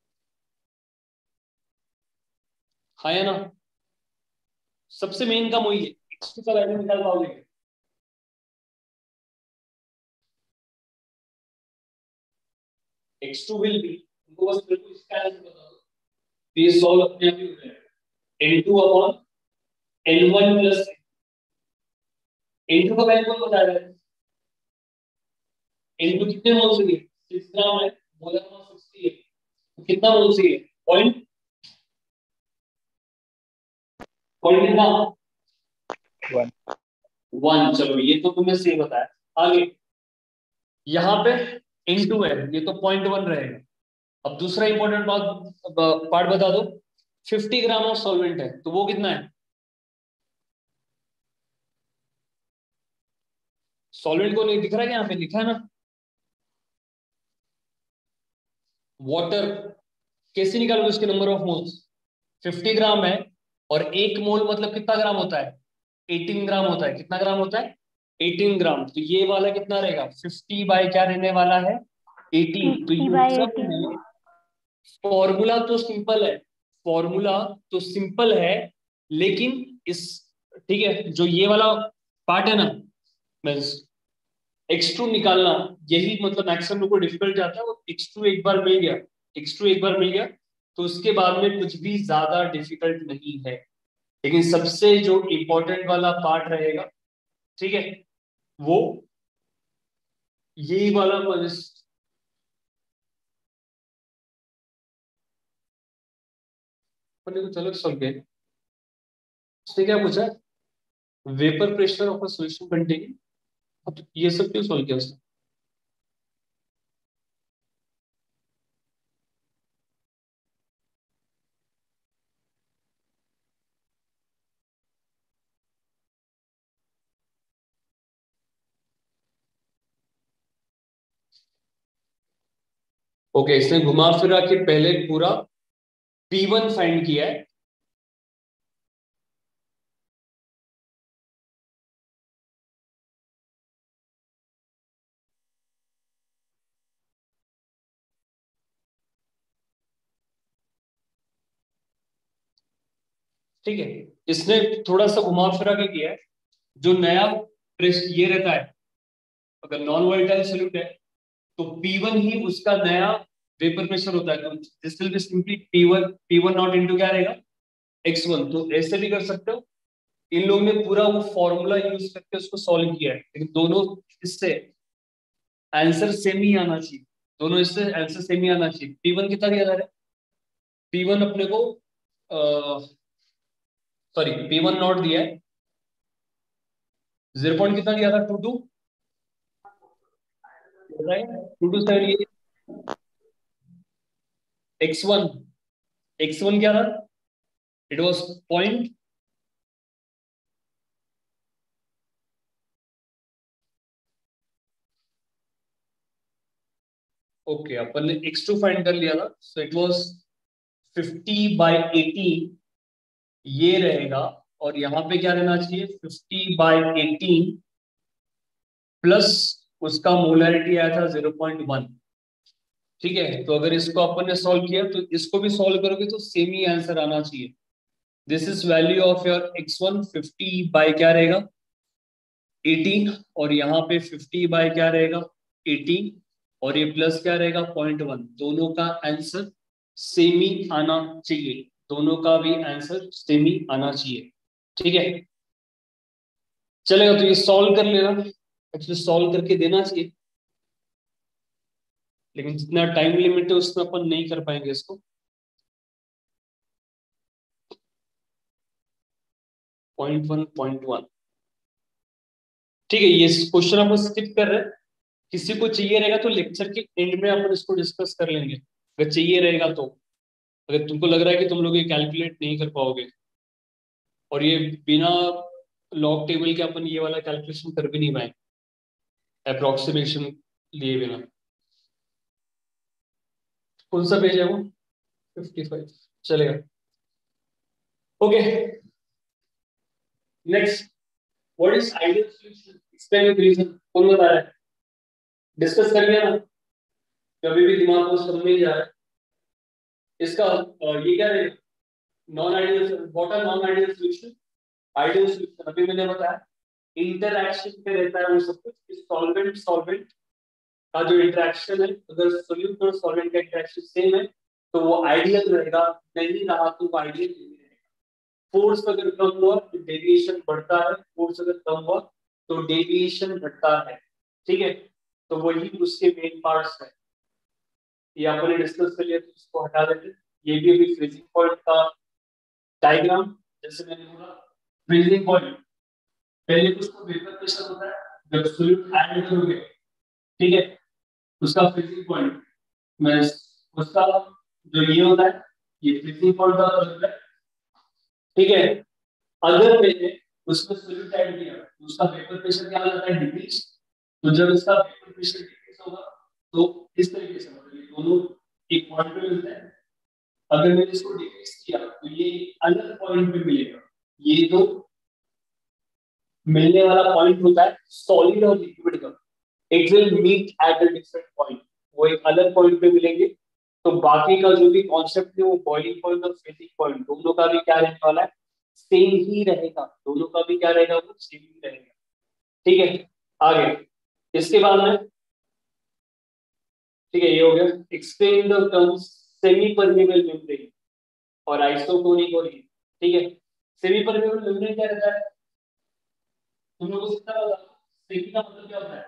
हाँ या ना? सबसे मेन काम वही है, एक्स टू का वैल्यू निकाल पाओगे? एक्स टू विल बी, उनको बस बिल्कुल इसका आंसर बता दो, ये सॉल्व अपने आप ही हो जाएगा। N two upon N one plus N two का वैल्यू कौन बता रहा है? एन टू कितने मोल से है? सिक्स ग्राम है, मोलर मास सिक्सटी है, तो कितना मोल से है? पॉइंट पॉइंट कितना? One one. चलो ये तो तुमने सही बताया। आगे यहाँ पे एन टू है, ये तो पॉइंट वन रहेगा। अब दूसरा इंपॉर्टेंट बात पार्ट बता दो, फिफ्टी ग्राम ऑफ सॉल्वेंट है तो वो कितना है? सॉल्वेंट को नहीं दिख रहा है? यहाँ पे लिखा है ना वाटर। कैसे निकालोगे उसके number of moles? Fifty gram है और एक मोल मतलब कितना ग्राम होता है? एटीन ग्राम होता है। कितना ग्राम होता है? Eighteen gram. तो ये वाला कितना रहेगा? फिफ्टी बाय क्या रहने वाला है? एटीन। तो Fifty ये by सब eighteen. में फॉर्मूला तो सिंपल है, फॉर्मूला तो सिंपल है, लेकिन इस, ठीक है, जो ये वाला पार्ट है ना, मीन्स एक्स टू निकालना, यही मतलब मैक्सिमम लोगों को डिफिकल्ट जाता है। वो एक्स टू एक बार मिल गया, एक्स टू एक बार मिल गया तो उसके बाद में कुछ भी ज्यादा डिफिकल्ट नहीं है। लेकिन सबसे जो इंपॉर्टेंट वाला पार्ट रहेगा, ठीक है, वो यही वाला कुछ अलग सॉल्व किया। उसने क्या पूछा? Vapour pressure of a solution containing. अब ये सब क्यों सॉल्व किया उसने? ओके, इसने घुमा फिरा के पहले पूरा पी वन फाइंड किया है। ठीक है, इसने थोड़ा सा घुमा फिरा के किया है। जो नया प्रेस ये रहता है, अगर नॉन वोलेटाइल सॉल्यूट है तो P वन ही उसका नया वेपर प्रेशर होता है, तो this will be simply P one P one naught into क्या रहेगा एक्स वन। तो ऐसे भी कर सकते हो। इन लोगों ने पूरा वो फॉर्मूला यूज करके उसको सॉल्व किया है, लेकिन दोनों इससे आंसर सेम ही आना चाहिए, दोनों इससे आंसर सेम ही आना चाहिए। P वन कितना दिया जा रहा है? P वन अपने को सॉरी P वन नॉट दिया है जीरो पॉइंट कितना दिया था, two two two two seven. ये एक्स वन एक्स वन क्या था? इट वॉज पॉइंट ओके, अपन ने एक्स टू फाइंड कर लिया था, so it was fifty by eighty ये रहेगा, और यहां पे क्या रहना चाहिए फिफ्टी बाई एटीन प्लस उसका मोलरिटी आया था जीरो पॉइंट वन। ठीक है, तो अगर इसको अपन ने सॉल्व किया तो इसको भी सॉल्व करोगे तो सेम ही आंसर आना चाहिए। This is value of your X one fifty by क्या रहेगा एटीन, और यहाँ पे फिफ्टी बाई क्या रहेगा एटीन, और ये प्लस क्या रहेगा पॉइंट वन। दोनों का आंसर सेम ही आना चाहिए, दोनों का भी आंसर सेम ही आना चाहिए। ठीक है, चलेगा, तो ये सॉल्व कर लेना, एक्चुअली सॉल्व करके देना चाहिए, लेकिन जितना टाइम लिमिट है उसमें अपन नहीं कर पाएंगे इसको। पॉइंट वन पॉइंट वन ठीक है, ये क्वेश्चन अपन स्किप कर रहे हैं। किसी को चाहिए रहेगा तो लेक्चर के एंड में अपन इसको डिस्कस कर लेंगे, अगर चाहिए रहेगा तो। अगर तुमको लग रहा है कि तुम लोग ये कैलकुलेट नहीं कर पाओगे, और ये बिना लॉग टेबल के अपन ये वाला कैलकुलेशन कर भी नहीं पाएंगे अप्रोक्सीमेशन लिए बिना। कौन सा पेज है वो? फिफ्टी फाइव चलेगा। Okay, next, what is ideal solution, explain with reason. कौन बता रहा है? डिस्कस कर लिया ना, कभी भी दिमाग को समझ नहीं जा रहा है इसका। ये क्या रहेगा non ideal, what are non ideal solution? Ideal solution अभी मैंने बताया इंटरैक्शन पे रहता है वो सब कुछ। सॉल्वेंट सॉल्वेंट का जो इंटरेक्शन है, अगर सोल्यूट और सॉल्वेंट का इंटरेक्शन सेम है तो वो आइडियल रहेगा, नहीं रहा तो वो आइडियल नहीं रहेगा। फोर्स अगर कम हुआ तो डेविएशन बढ़ता है, फोर्स अगर कम हुआ तो डेविएशन घटता है। ठीक है, तो वही उसके मेन पार्ट्स है, ये आपने डिस्कस कर लिया तो इसको हटा देते। ये भी अभी फ्रीजिंग पॉइंट का डायग्राम, जैसे मैंने बोला फ्रीजिंग पॉइंट पहले कुछ तो वेपर प्रेशर होता है, जब सोल्यूट ऐड करोगे ठीक है उसका फ्रीजिंग पॉइंट में उसका जो ये होता है ये फ्रीजिंग पॉइंट का होता है। ठीक है, अगर मैंने उसमें सोल्यूट ऐड किया तो उसका वेपर प्रेशर क्या हो जाता है डिक्रीज। तो जब इसका वेपर प्रेशर डिक्रीज होगा तो इस तरीके से मतलब ये दोनों एक पॉइंट पे मिलते हैं। अगर मैंने इसको डिक्रीज किया तो ये अलग पॉइंट पे मिलेगा। ये तो मिलने वाला पॉइंट होता है सॉलिड और लिक्विड का, it will meet at a different point, वो एक अलग पॉइंट पे मिलेंगे। तो बाकी का जो भी कॉन्सेप्ट है वो बॉइलिंग पॉइंट और फ्रीजिंग पॉइंट दोनों का भी क्या रहने वाला है सेम ही रहेगा, दोनों का भी क्या रहेगा वो सेम ही रहेगा। ठीक है, आगे इसके बाद में ठीक है ये हो गया explain the terms semi permeable membrane और आइसोटोनिक और ठीक है। सेमी परमेबल मेम्ब्रेन क्या रहता है तुम लोगों को कितना पता? सेमी का मतलब क्या होता है?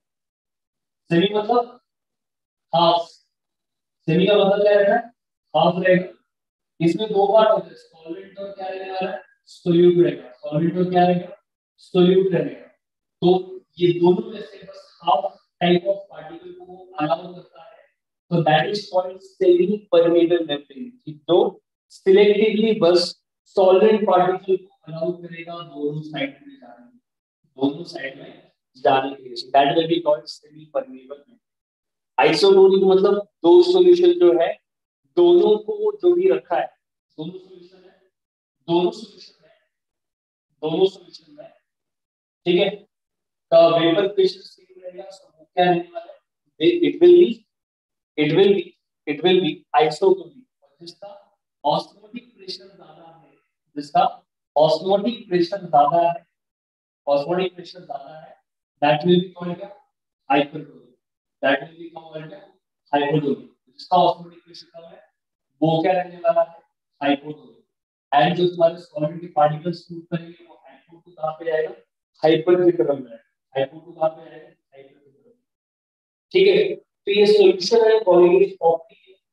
सेमी मतलब हाफ, सेमी का मतलब क्या रहता है हाफ रहेगा। इसमें दो पार्ट होते हैं सॉल्वेंट और क्या रहने वाला है सोल्यूट रहेगा, सॉल्वेंट और क्या रहेगा सोल्यूट रहेगा। तो ये दोनों में से बस हाफ टाइप ऑफ पार्टिकल को अलाउ करता है, तो that is called semi permeable membrane, जो सिलेक्टिवली बस सॉल्वेंट पार्टिकल को अलाउ करेगा दोनों साइड में जाने, दोनों साइड में जाने के लिए, that will be called semi permeable membrane. Isotonic मतलब दो सॉल्यूशन जो है दोनों को जो भी रखा है दोनों सॉल्यूशन है दोनों सॉल्यूशन है दोनों सॉल्यूशन है ठीक है का वेपर प्रेशर सेम रहेगा, तो क्या रहने वाला है it will be it will be it will be isotonic. और जिसका ऑस्मोटिक प्रेशर ज्यादा है जिसका ऑस्मोटिक प्रेशर ज्यादा है, ऑस्मोटिक प्रेशर ज्यादा है, दैट विल बी कॉल्ड क्या, hypertonic, that will be called क्या, हाइपोटोनिक। जिसका ऑस्मोटिक प्रेशर कम है वो क्या रहने वाला है, हाइपोटोनिक। एंड जो तुम्हारे सॉलिड के पार्टिकल्स मूव करेंगे वो हाइपो टू कहां पे जाएगा, हाइपर की तरफ जाएगा, हाइपो टू कहां पे जाएगा, हाइपर की तरफ। ठीक है, तो ये सॉल्यूशन है, कोलिगेज प्रॉपर्टी है,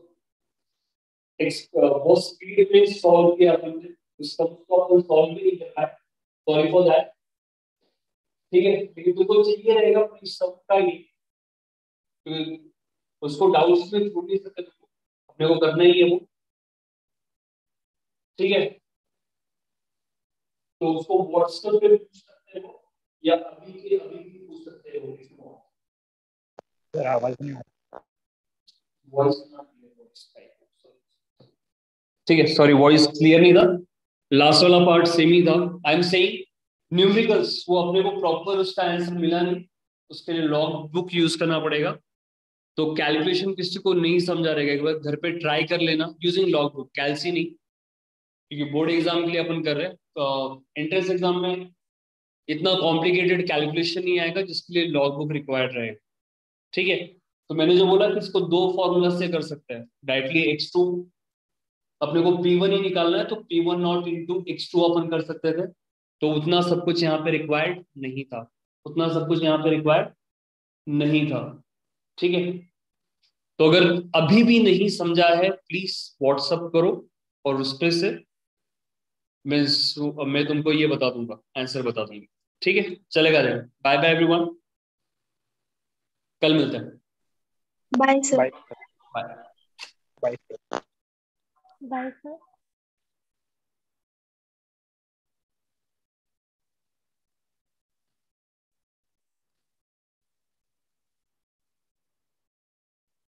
इसको बहुत स्पीड में सॉल्व किया अपन ने, उस सब को अपन सॉल्व भी नहीं कर पाए, सॉरी फॉर दैट। ठीक है, लेकिन तुमको चाहिए रहेगा इस सब का ही, तो उसको डाउट्स में छोड़ नहीं सकते, अपने को करना ही है वो। ठीक है, तो उसको व्हाट्सएप पे पूछ सकते हो या अभी के अभी भी पूछ सकते हो। सर आवाज नहीं आ रही, वॉइस नॉट क्लियर, ठीक है, सॉरी वॉइस क्लियर नहीं था, लास्ट वाला पार्ट सेम ही था। आई एम सेइंग न्यूमेरिकल्स वो अपने को प्रॉपर उसका आंसर मिला नहीं, उसके लिए लॉग बुक यूज करना पड़ेगा। तो कैलकुलेशन किसी को नहीं समझा रहेगा, एक बार घर पे ट्राई कर लेना यूजिंग लॉग बुक, कैलसी नहीं, क्योंकि बोर्ड एग्जाम के लिए अपन कर रहे हैं। तो एंट्रेंस एग्जाम में इतना कॉम्प्लिकेटेड कैलकुलेशन नहीं आएगा जिसके लिए लॉग बुक रिक्वायर्ड रहेगा। ठीक है, तो मैंने जो बोला कि इसको दो फॉर्मूला से कर सकते हैं डायरेक्टली, एक्स टू अपने को पी वन ही निकालना है तो P one naught into X two अपन कर सकते थे, तो उतना सब कुछ यहाँ पे रिक्वायर्ड नहीं था, उतना सब कुछ यहाँ पे रिक्वायर्ड नहीं था। ठीक है, तो अगर अभी भी नहीं समझा है प्लीज व्हाट्सअप करो और उस पर से मैं मैं तुमको ये बता दूंगा, आंसर बता दूंगा। ठीक है, चलेगा जाए, बाय बाय एवरीवन, कल मिलते हैं, bye sir. Bye bye. Bye. Bye sir.